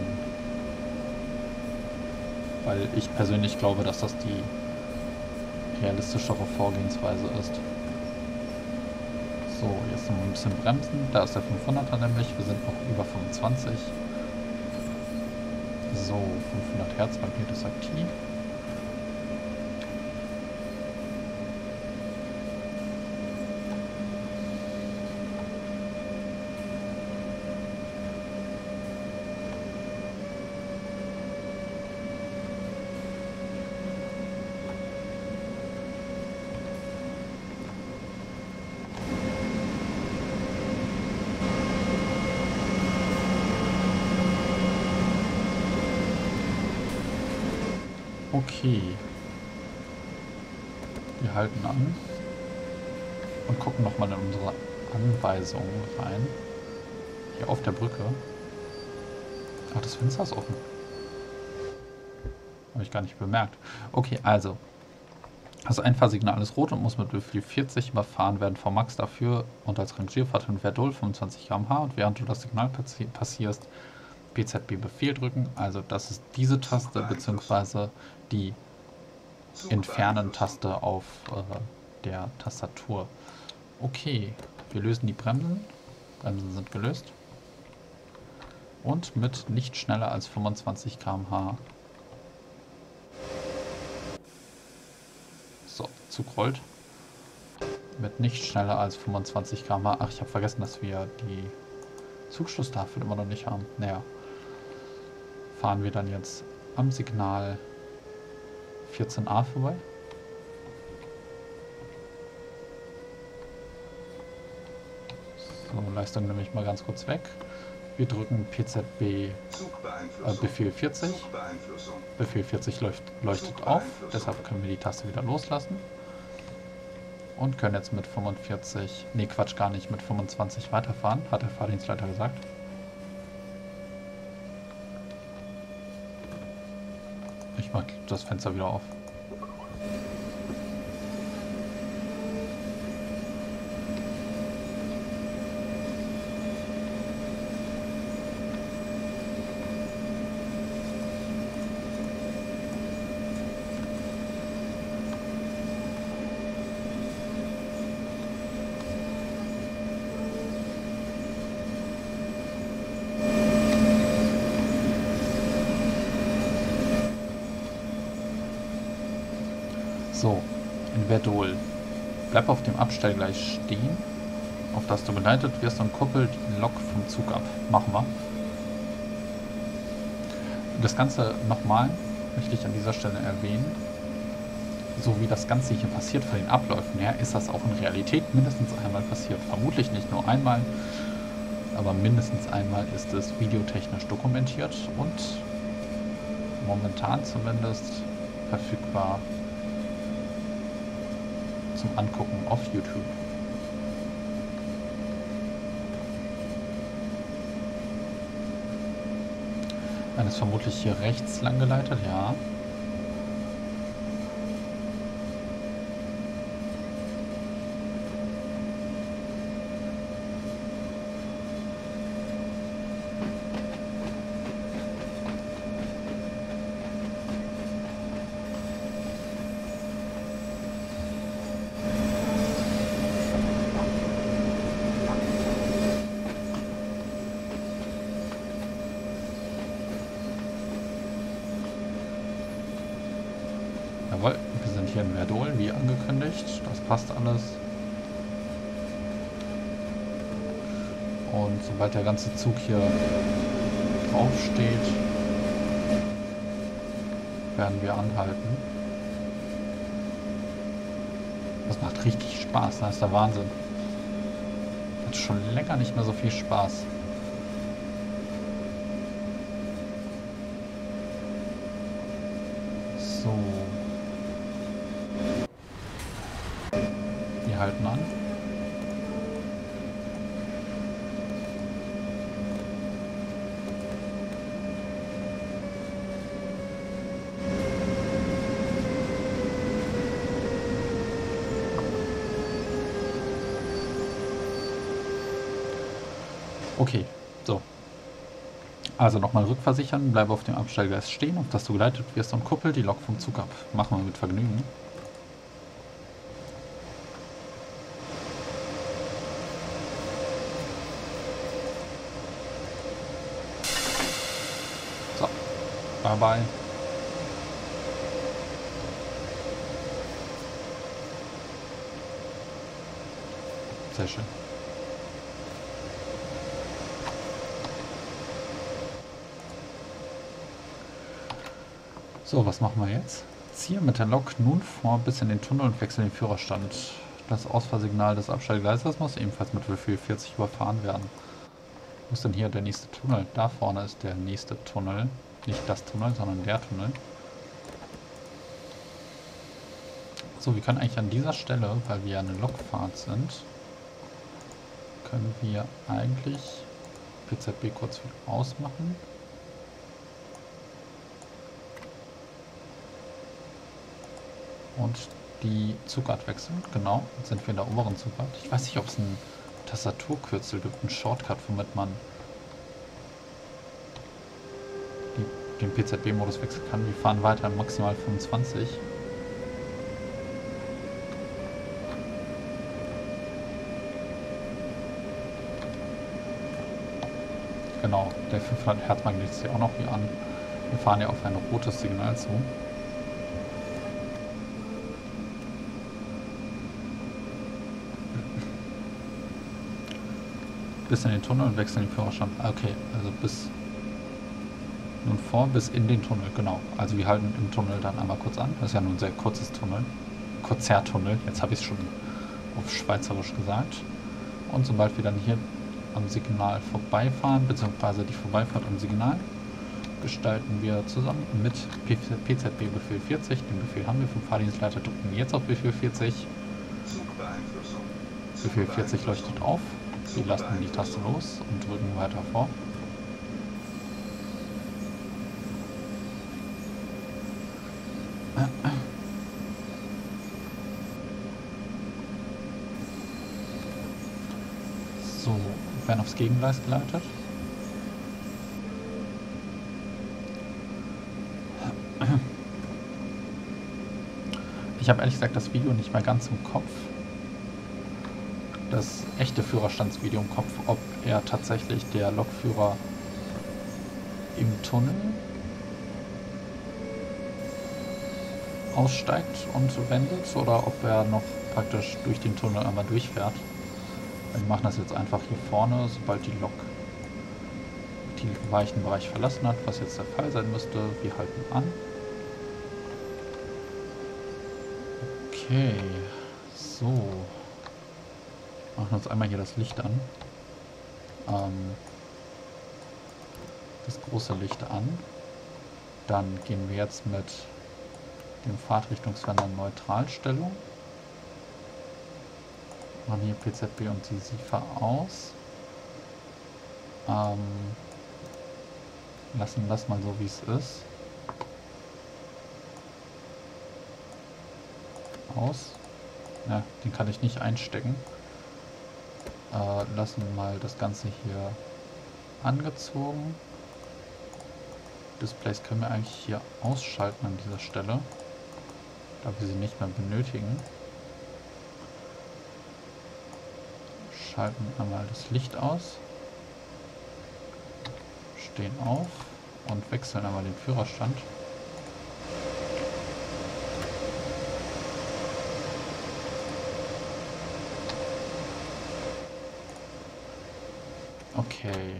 Weil ich persönlich glaube, dass das die realistischere Vorgehensweise ist. So, jetzt noch ein bisschen bremsen. Da ist der 500er nämlich. Wir sind noch über 25. So, 500 Hertz Magnet ist aktiv. Okay. Wir halten an und gucken nochmal in unsere Anweisungen rein. Hier auf der Brücke. Ach, das Fenster ist offen. Habe ich gar nicht bemerkt. Okay, also. Das Einfahrsignal ist rot und muss mit Befehl 40 überfahren werden vom Max dafür und als Rangierfahrt in Verdol 25 km/h und während du das Signal passierst, PZB Befehl drücken. Also das ist diese Taste bzw. die Entfernen-Taste auf der Tastatur. Okay, wir lösen die Bremsen. Bremsen sind gelöst. Und mit nicht schneller als 25 km/h. So, Zug rollt. Mit nicht schneller als 25 km/h. Ach, ich habe vergessen, dass wir die Zugschlusstafel immer noch nicht haben. Naja. Fahren wir dann jetzt am Signal 14a vorbei. So, Leistung nehme ich mal ganz kurz weg. Wir drücken PZB Befehl 40. Befehl 40 leuchtet auf, deshalb können wir die Taste wieder loslassen. Und können jetzt mit 45, nee Quatsch, gar nicht, mit 25 weiterfahren, hat der Fahrdienstleiter gesagt. Ich mache das Fenster wieder auf. So, in Verdol. Bleib auf dem Abstellgleis stehen, auf das du geleitet wirst und kuppel die Lok vom Zug ab. Machen wir. Das Ganze nochmal möchte ich an dieser Stelle erwähnen. So wie das Ganze hier passiert von den Abläufen her, ist das auch in Realität mindestens einmal passiert. Vermutlich nicht nur einmal, aber mindestens einmal ist es videotechnisch dokumentiert und momentan zumindest verfügbar zum Angucken auf YouTube. Dann ist vermutlich hier rechts lang geleitet, ja. Jawohl, wir sind hier in Verdol, wie angekündigt. Das passt alles. Und sobald der ganze Zug hier drauf steht, werden wir anhalten. Das macht richtig Spaß, das ist der Wahnsinn. Hat schon länger nicht mehr so viel Spaß. So. Wir halten an. Okay, so. Also nochmal rückversichern, bleibe auf dem Abstellgleis stehen, auf das du geleitet wirst und kuppel die Lok vom Zug ab. Machen wir mit Vergnügen. So, bye bye. Sehr schön. So, was machen wir jetzt? Ziehe mit der Lok nun vor bis in den Tunnel und wechsle den Führerstand. Das Ausfahrsignal des Abstellgleises muss ebenfalls mit Befehl 40 überfahren werden. Wo ist denn hier der nächste Tunnel? Da vorne ist der nächste Tunnel. Nicht das Tunnel, sondern der Tunnel. So, wir können eigentlich an dieser Stelle, weil wir ja eine Lokfahrt sind, können wir eigentlich PZB kurz wieder ausmachen. Und die Zugart wechseln. Genau, jetzt sind wir in der oberen Zugart. Ich weiß nicht, ob es ein Tastaturkürzel gibt, einen Shortcut, womit man den PZB-Modus wechseln kann. Wir fahren weiter maximal 25. Genau, der 500 Hertz Magnet ist ja auch noch hier an. Wir fahren ja auf ein rotes Signal zu. Bis in den Tunnel und wechseln den Führerstand. Okay, also bis nun vor, bis in den Tunnel, genau. Also wir halten im Tunnel dann einmal kurz an. Das ist ja nur ein sehr kurzes Tunnel. Kurzer Tunnel, jetzt habe ich es schon auf Schweizerisch gesagt. Und sobald wir dann hier am Signal vorbeifahren, beziehungsweise die Vorbeifahrt am Signal, gestalten wir zusammen mit PZB Befehl 40. Den Befehl haben wir vom Fahrdienstleiter, drücken wir jetzt auf Befehl 40. Befehl 40 leuchtet auf. Wir lassen die Taste los und drücken weiter vor. So, werden aufs Gegengleis geleitet. Ich habe ehrlich gesagt das Video nicht mehr ganz im Kopf. Das echte Führerstandsvideo im Kopf, ob er tatsächlich der Lokführer im Tunnel aussteigt und wendet oder ob er noch praktisch durch den Tunnel einmal durchfährt. Wir machen das jetzt einfach hier vorne, sobald die Lok den weichen Bereich verlassen hat, was jetzt der Fall sein müsste. Wir halten an. Okay, so. Machen uns einmal hier das Licht an. Das große Licht an. Dann gehen wir jetzt mit dem Fahrtrichtungswender Neutralstellung. Machen hier PZB und die SIFA aus. Lassen das mal so, wie es ist. Aus. Ja, den kann ich nicht einstecken. Lassen mal das Ganze hier angezogen. Displays können wir eigentlich hier ausschalten an dieser Stelle, da wir sie nicht mehr benötigen. Schalten einmal das Licht aus, stehen auf und wechseln einmal den Führerstand. Okay.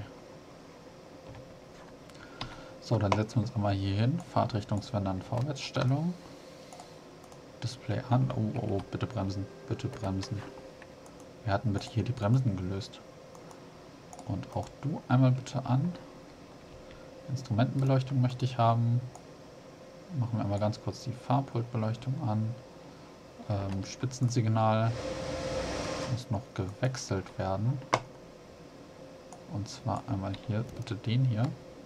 So, dann setzen wir uns einmal hier hin. Fahrtrichtungswender in Vorwärtsstellung. Display an. Oh, oh, bitte bremsen. Bitte bremsen. Wir hatten bitte hier die Bremsen gelöst. Und auch du einmal bitte an. Instrumentenbeleuchtung möchte ich haben. Machen wir einmal ganz kurz die Fahrpultbeleuchtung an. Spitzensignal muss noch gewechselt werden. Und zwar einmal hier, bitte den hier.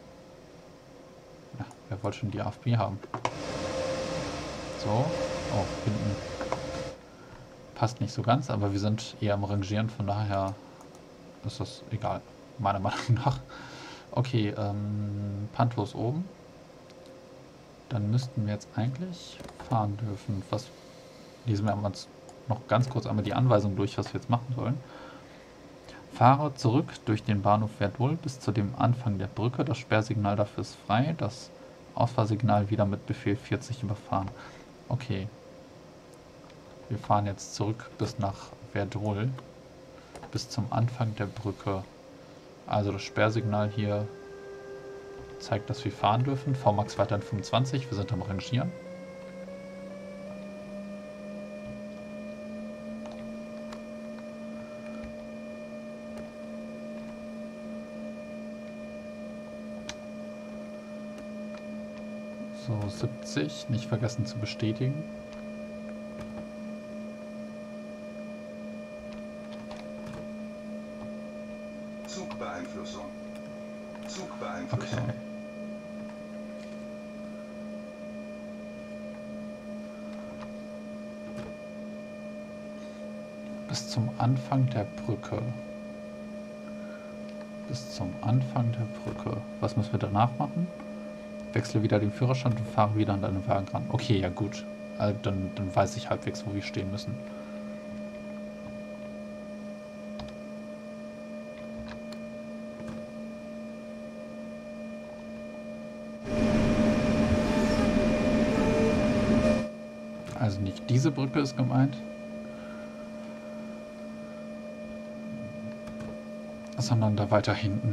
Ja, wer wollte schon die AFB haben? So. Oh, hinten passt nicht so ganz, aber wir sind eher am Rangieren, von daher ist das egal, meiner Meinung nach. Okay, Pantos oben. Dann müssten wir jetzt eigentlich fahren dürfen. Lesen wir uns noch ganz kurz einmal die Anweisung durch, was wir jetzt machen sollen. Fahre zurück durch den Bahnhof Verdol bis zu dem Anfang der Brücke. Das Sperrsignal dafür ist frei. Das Ausfahrsignal wieder mit Befehl 40 überfahren. Okay. Wir fahren jetzt zurück bis nach Verdol. Bis zum Anfang der Brücke. Also das Sperrsignal hier zeigt, dass wir fahren dürfen. Vmax weiterhin 25. Wir sind am Rangieren. So, 70, nicht vergessen zu bestätigen. Zugbeeinflussung. Zugbeeinflussung. Okay. Bis zum Anfang der Brücke. Bis zum Anfang der Brücke. Was müssen wir danach machen? Wechsle wieder den Führerstand und fahre wieder an deinen Wagen ran. Okay, ja gut. Also dann weiß ich halbwegs, wo wir stehen müssen. Also nicht diese Brücke ist gemeint, sondern da weiter hinten.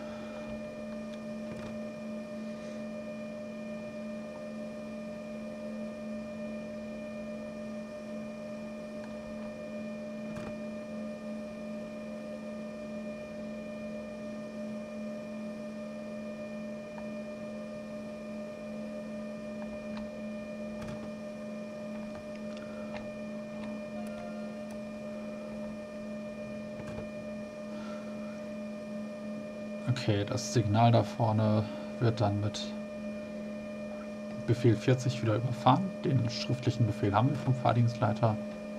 Okay, das Signal da vorne wird dann mit Befehl 40 wieder überfahren. Den schriftlichen Befehl haben wir vom Fahrdienstleiter.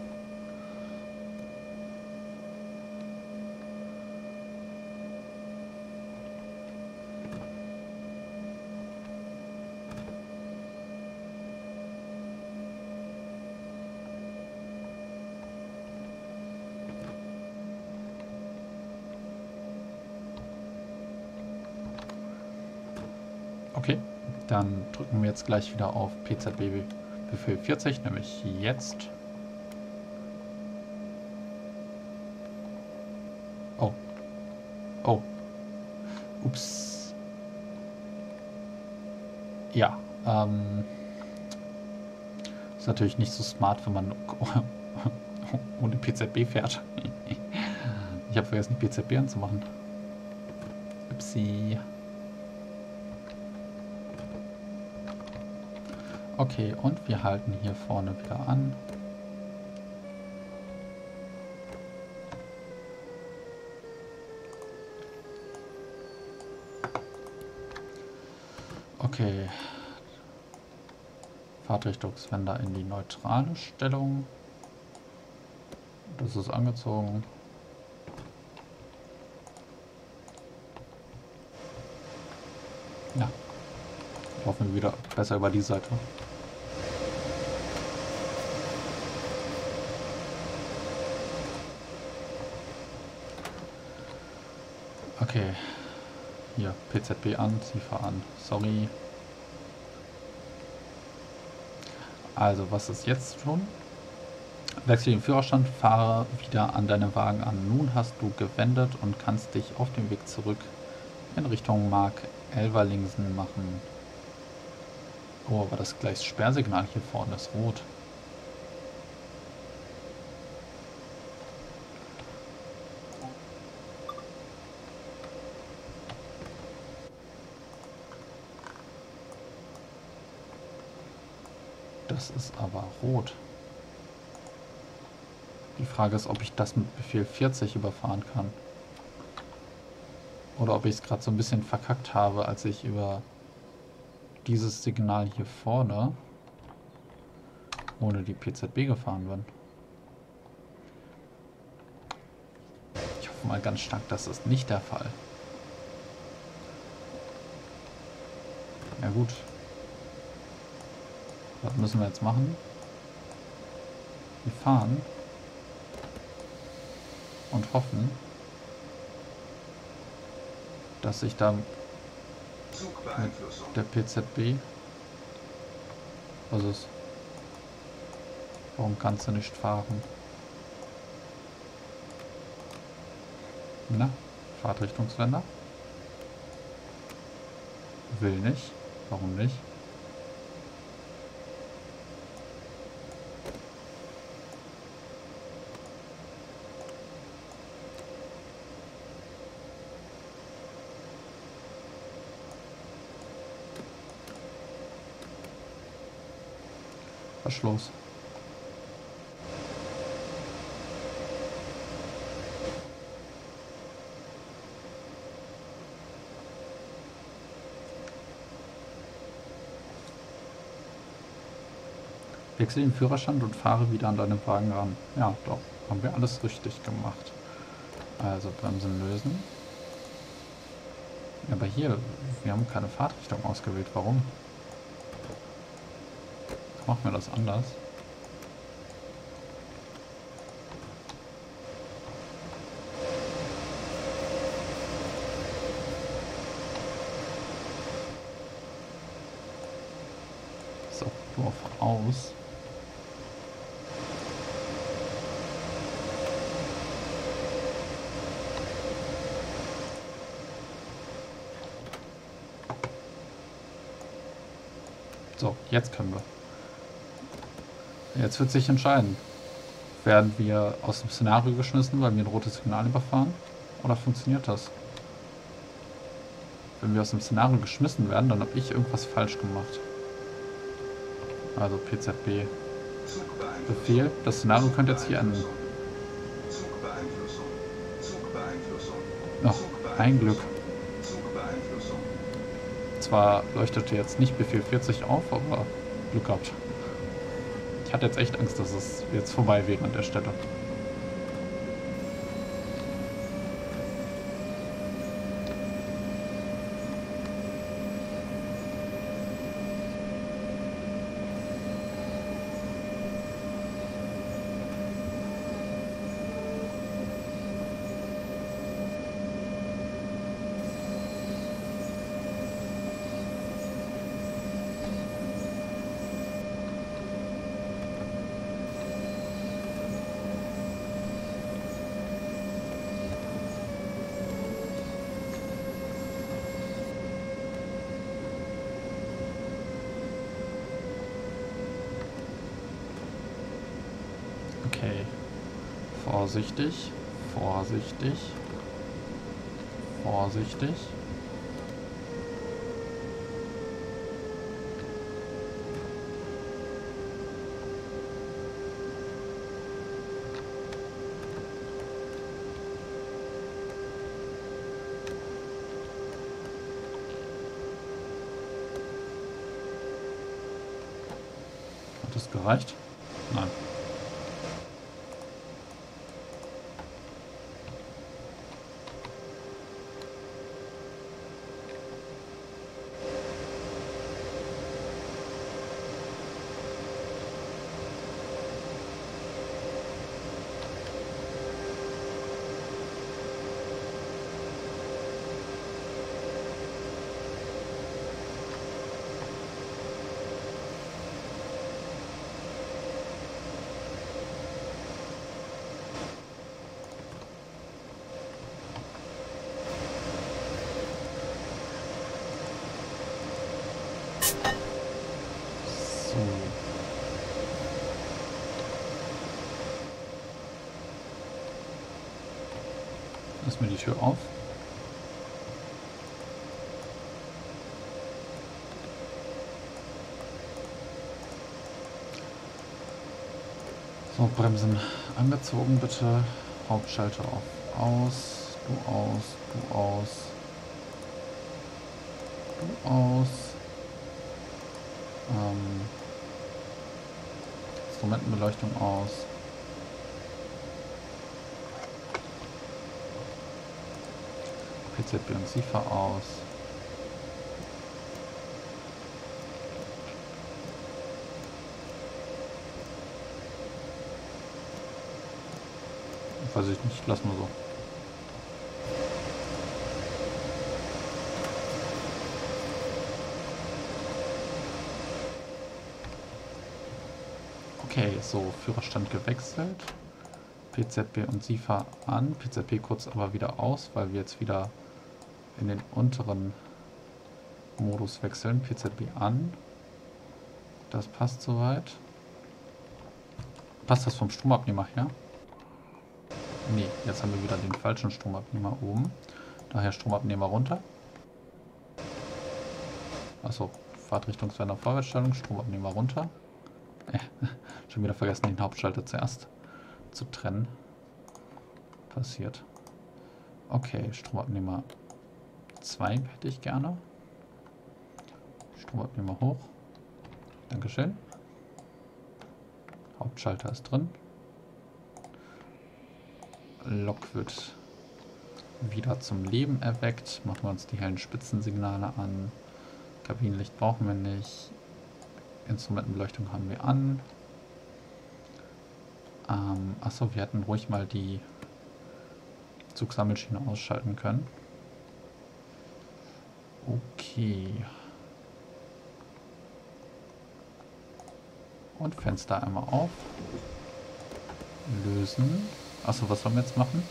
Okay, dann drücken wir jetzt gleich wieder auf PZB Befehl 40, nämlich jetzt. Oh. Oh. Ups. Ja, ist natürlich nicht so smart, wenn man ohne PZB fährt. Ich habe vergessen, die PZB anzumachen. Upsi. Okay, und wir halten hier vorne wieder an. Okay. Fahrtrichtungswender in die neutrale Stellung. Das ist angezogen. Ja. Laufen wir wieder besser über die Seite. Okay. Hier, PZB an, Ziffer an. Sorry. Also, was ist jetzt schon? Wechsle den Führerstand, fahre wieder an deinem Wagen an. Nun hast du gewendet und kannst dich auf dem Weg zurück in Richtung Mark Elverlingsen machen. Oh, aber das Gleissperrsignal hier vorne ist rot. Das ist aber rot. Die Frage ist, ob ich das mit Befehl 40 überfahren kann. Oder ob ich es gerade so ein bisschen verkackt habe, als ich über dieses Signal hier vorne ohne die PZB gefahren bin. Ich hoffe mal ganz stark, das ist nicht der Fall. Ja gut. Was müssen wir jetzt machen? Wir fahren und hoffen, dass sich da mit der PZB... Was ist? Warum kannst du nicht fahren? Na, Fahrtrichtungswender? Will nicht. Warum nicht? Was ist los? wechsle den Führerstand und fahre wieder an deinen Wagen ran. Ja, doch. Haben wir alles richtig gemacht. Also Bremsen lösen. Ja, aber hier, wir haben keine Fahrtrichtung ausgewählt. Warum? Machen wir das anders. So, du auf aus. So, jetzt können wir. Jetzt wird sich entscheiden. Werden wir aus dem Szenario geschmissen, weil wir ein rotes Signal überfahren? Oder funktioniert das? Wenn wir aus dem Szenario geschmissen werden, dann habe ich irgendwas falsch gemacht. Also PZB. Befehl. Das Szenario könnte jetzt hier enden. Oh, ein Glück. Zwar leuchtete jetzt nicht Befehl 40 auf, aber Glück gehabt. Ich hatte jetzt echt Angst, dass es jetzt vorbei wäre an der Stelle. Okay. Vorsichtig. Vorsichtig. Vorsichtig. Hat das gereicht? Nein. So. Lass mir die Tür auf. So, Bremsen angezogen bitte. Hauptschalter auf. Aus. Du aus. Du aus. Du aus. Instrumentenbeleuchtung aus. PZB und SIFA aus. Weiß ich nicht, lass mal so. Okay, so, Führerstand gewechselt. PZB und SIFA an. PZB kurz aber wieder aus, weil wir jetzt wieder in den unteren Modus wechseln. PZB an. Das passt soweit. Passt das vom Stromabnehmer her? Nee, jetzt haben wir wieder den falschen Stromabnehmer oben. Daher Stromabnehmer runter. Achso, Fahrtrichtungswender Vorwärtsstellung, Stromabnehmer runter. Schon wieder vergessen, den Hauptschalter zuerst zu trennen. Passiert. Okay, Stromabnehmer 2 hätte ich gerne. Stromabnehmer hoch. Dankeschön. Hauptschalter ist drin. Lok wird wieder zum Leben erweckt. Machen wir uns die hellen Spitzensignale an. Kabinenlicht brauchen wir nicht. Instrumentenbeleuchtung haben wir an. Achso, wir hätten ruhig mal die Zugsammelschiene ausschalten können. Okay. Und Fenster einmal auf. Lösen. Achso, was sollen wir jetzt machen?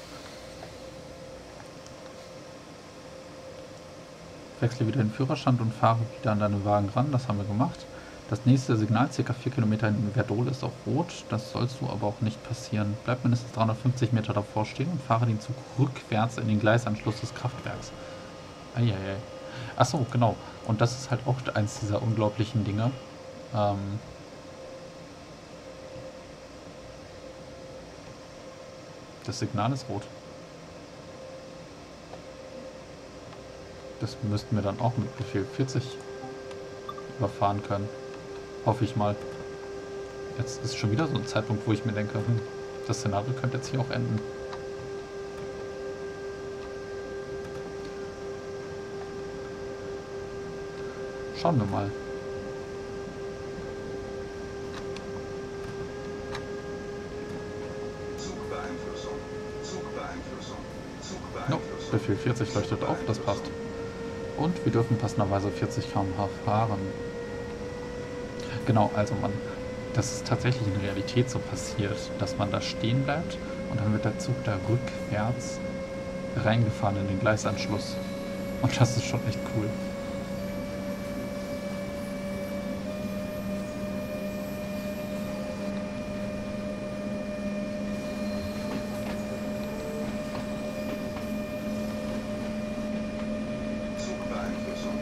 Wechsle wieder den Führerstand und fahre wieder an deinen Wagen ran. Das haben wir gemacht. Das nächste Signal, ca. 4 Kilometer in Verdol, ist auf Rot. Das sollst du aber auch nicht passieren. Bleib mindestens 350 Meter davor stehen und fahre den Zug rückwärts in den Gleisanschluss des Kraftwerks. Eieiei. Achso, genau. Und das ist halt auch eins dieser unglaublichen Dinge. Das Signal ist rot. Das müssten wir dann auch mit Befehl 40 überfahren können. Hoffe ich mal. Jetzt ist schon wieder so ein Zeitpunkt, wo ich mir denke, das Szenario könnte jetzt hier auch enden. Schauen wir mal. Zugbeeinflussung. Zugbeeinflussung. No, Zugbeeinflussung. Befehl 40 leuchtet auf, das passt. Und wir dürfen passenderweise 40 km/h fahren. Genau, also das ist tatsächlich in Realität so passiert, dass man da stehen bleibt und dann wird der Zug da rückwärts reingefahren in den Gleisanschluss. Und das ist schon echt cool. Zugbeeinflussung.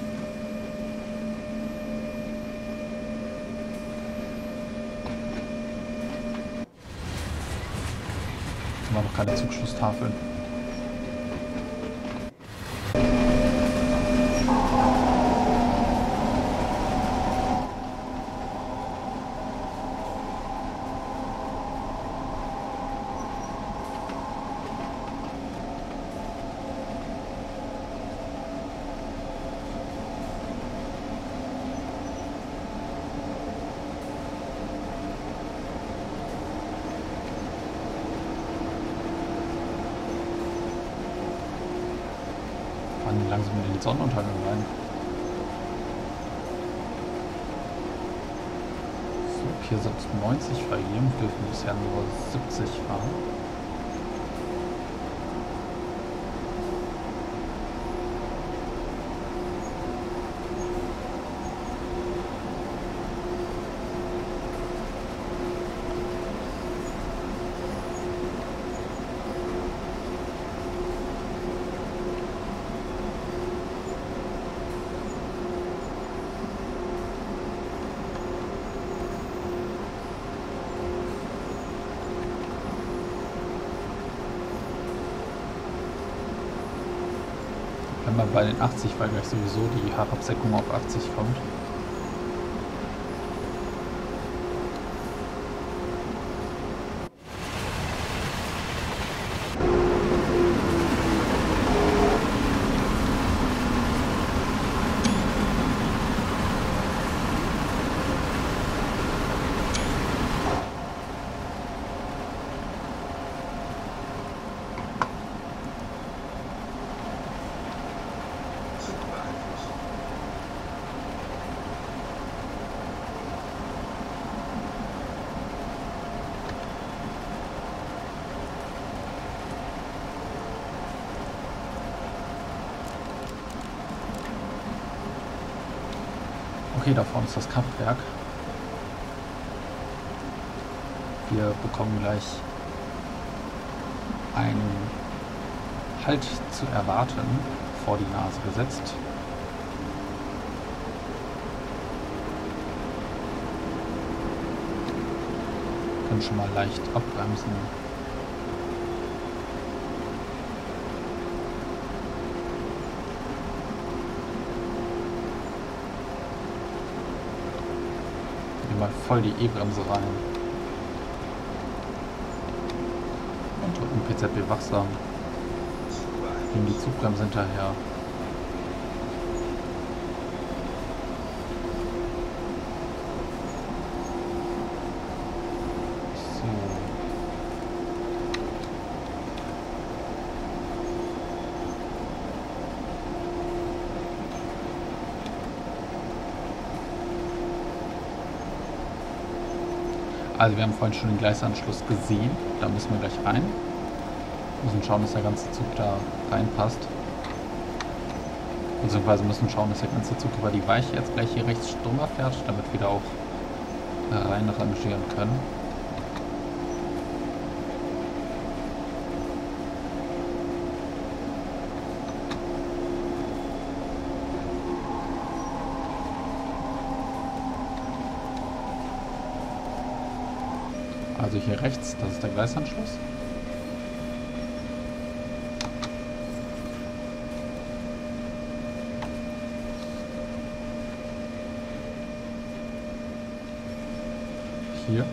Haben wir noch keine Zugschlusstafeln. Langsam in den Sonnenuntergang rein. So, hier sind 90 freigegeben, dürfen bisher nur 70 fahren. Wenn man bei den 80, weil gleich sowieso die Herabsenkung auf 80 kommt. Zugbeeinflussung. Okay, da vorne ist das Kraftwerk. Wir bekommen gleich einen Halt zu erwarten vor die Nase gesetzt. Können schon mal leicht abbremsen. Gehen mal voll die E-Bremse rein. Und drücken PZB wachsam. Gegen die Zugbremse hinterher. So. Also wir haben vorhin schon den Gleisanschluss gesehen. Da müssen wir gleich rein. Müssen schauen, dass der ganze Zug da reinpasst. Beziehungsweise müssen schauen, dass der ganze Zug über die Weiche jetzt gleich hier rechts drüber fährt, damit wir da auch rein rangieren können. Also hier rechts, das ist der Gleisanschluss. Hier.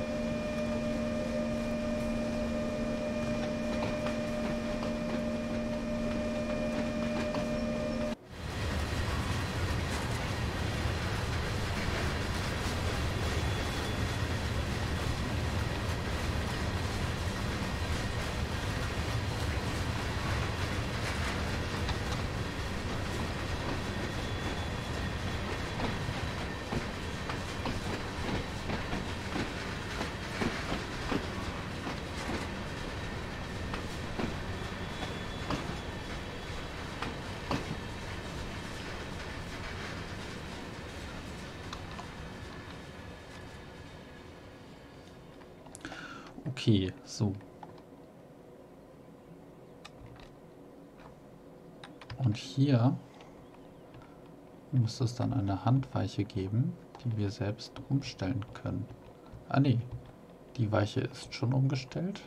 Okay, so. Und hier muss es dann eine Handweiche geben, die wir selbst umstellen können. Ah nee, die Weiche ist schon umgestellt.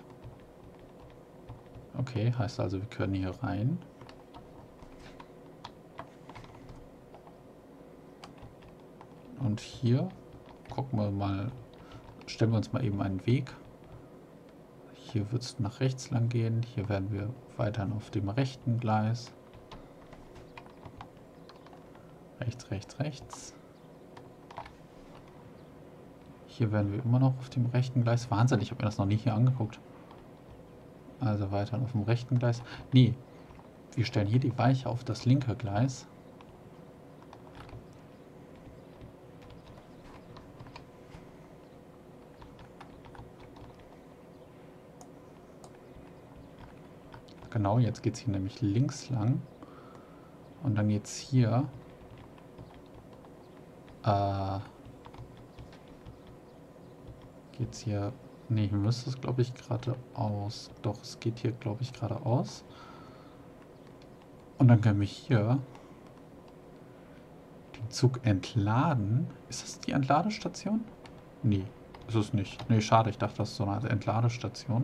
Okay, heißt also, wir können hier rein. Und hier gucken wir mal, stellen wir uns mal eben einen Weg. Hier wird es nach rechts lang gehen. Hier werden wir weiterhin auf dem rechten Gleis. Rechts, rechts, rechts. Hier werden wir immer noch auf dem rechten Gleis. Wahnsinn, ich habe mir das noch nie hier angeguckt. Also weiterhin auf dem rechten Gleis. Nee, wir stellen hier die Weiche auf das linke Gleis. Genau, jetzt geht es hier nämlich links lang. Und dann geht es hier. Geht es hier. Ne, hier müsste es, glaube ich, geradeaus. Doch, es geht hier, glaube ich, geradeaus. Und dann können wir hier den Zug entladen. Ist das die Entladestation? Nee, ist es nicht. Nee, schade, ich dachte, das ist so eine Entladestation.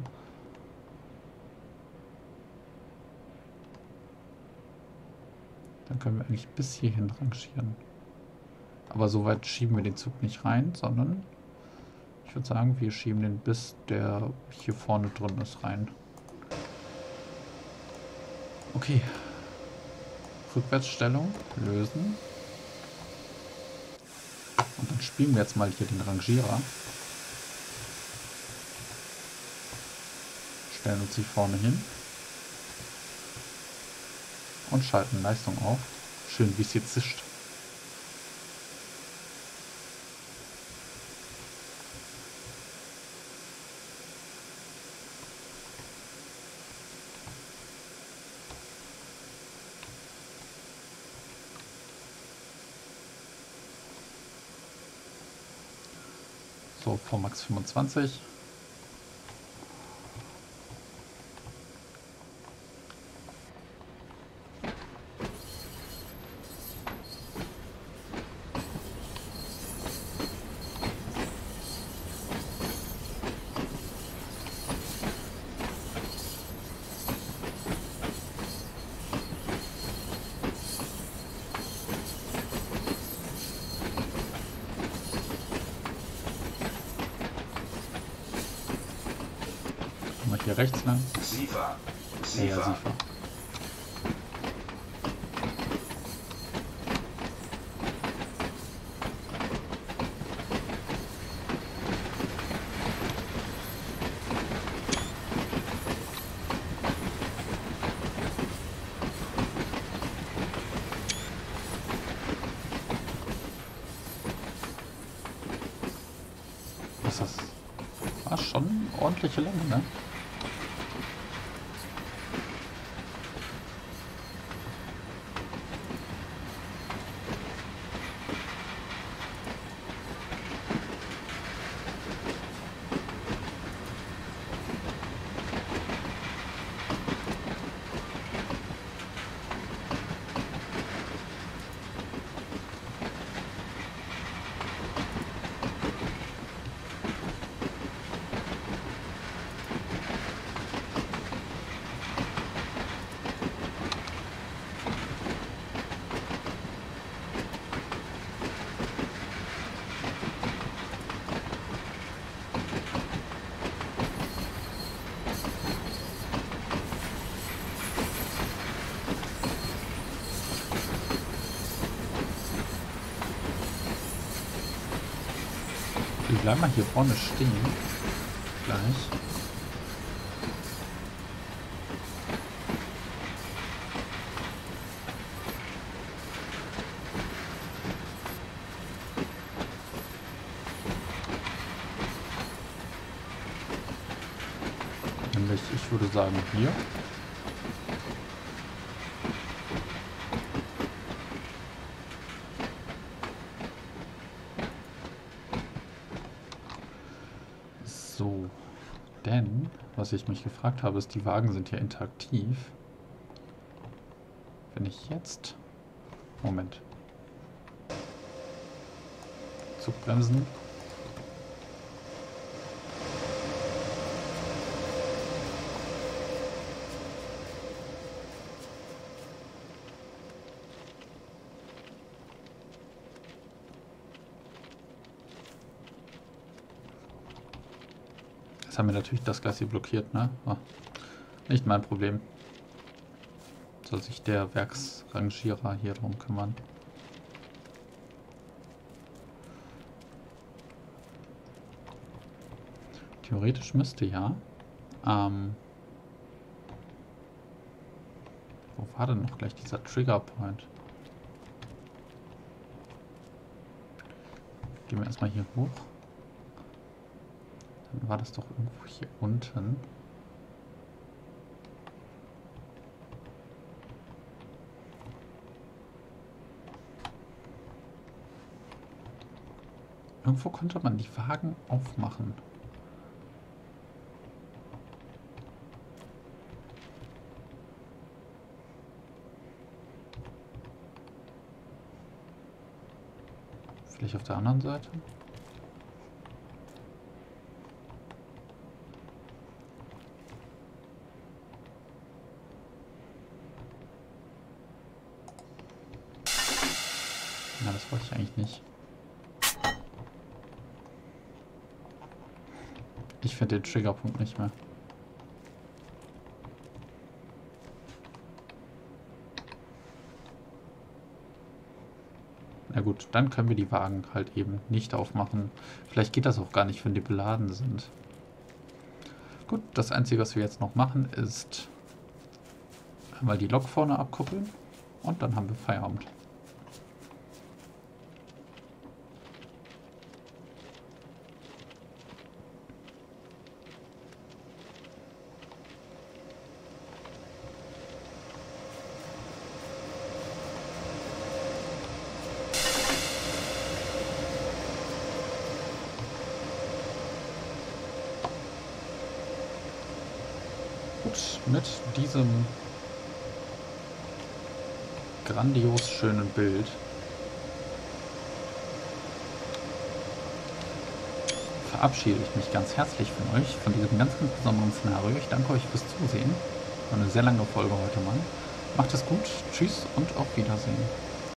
Dann können wir eigentlich bis hierhin rangieren. Aber so weit schieben wir den Zug nicht rein, sondern ich würde sagen, wir schieben den bis der hier vorne drin ist rein. Okay. Rückwärtsstellung lösen. Und dann spielen wir jetzt mal hier den Rangierer. Stellen uns hier vorne hin. Und schalten Leistung auf. Schön, wie es jetzt zischt. So, Vormax 25. hier rechts lang? Sifa. Ja, Sifa. Sifa. Das war schon eine ordentliche Länge, ne? Wir bleiben mal hier vorne stehen. Gleich. Nämlich, ich würde sagen, hier. So, denn, was ich mich gefragt habe, ist, die Wagen sind ja interaktiv. Wenn ich jetzt... Moment. Zugbremsen. Jetzt haben wir natürlich das Gleis hier blockiert, ne? Oh, nicht mein Problem. Soll sich der Werksrangierer hier drum kümmern. Theoretisch müsste ja. Wo war denn noch gleich dieser Trigger Point? Gehen wir erstmal hier hoch. Dann war das doch irgendwo hier unten. Irgendwo konnte man die Wagen aufmachen. Vielleicht auf der anderen Seite? Na, das wollte ich eigentlich nicht. Ich finde den Triggerpunkt nicht mehr. Na gut, dann können wir die Wagen halt eben nicht aufmachen. Vielleicht geht das auch gar nicht, wenn die beladen sind. Gut, das Einzige, was wir jetzt noch machen, ist einmal die Lok vorne abkuppeln und dann haben wir Feierabend. Gut, mit diesem grandios schönen Bild verabschiede ich mich ganz herzlich von euch, von diesem ganz, ganz besonderen Szenario. Ich danke euch fürs Zusehen. War eine sehr lange Folge heute mal. Macht es gut, tschüss und auf Wiedersehen.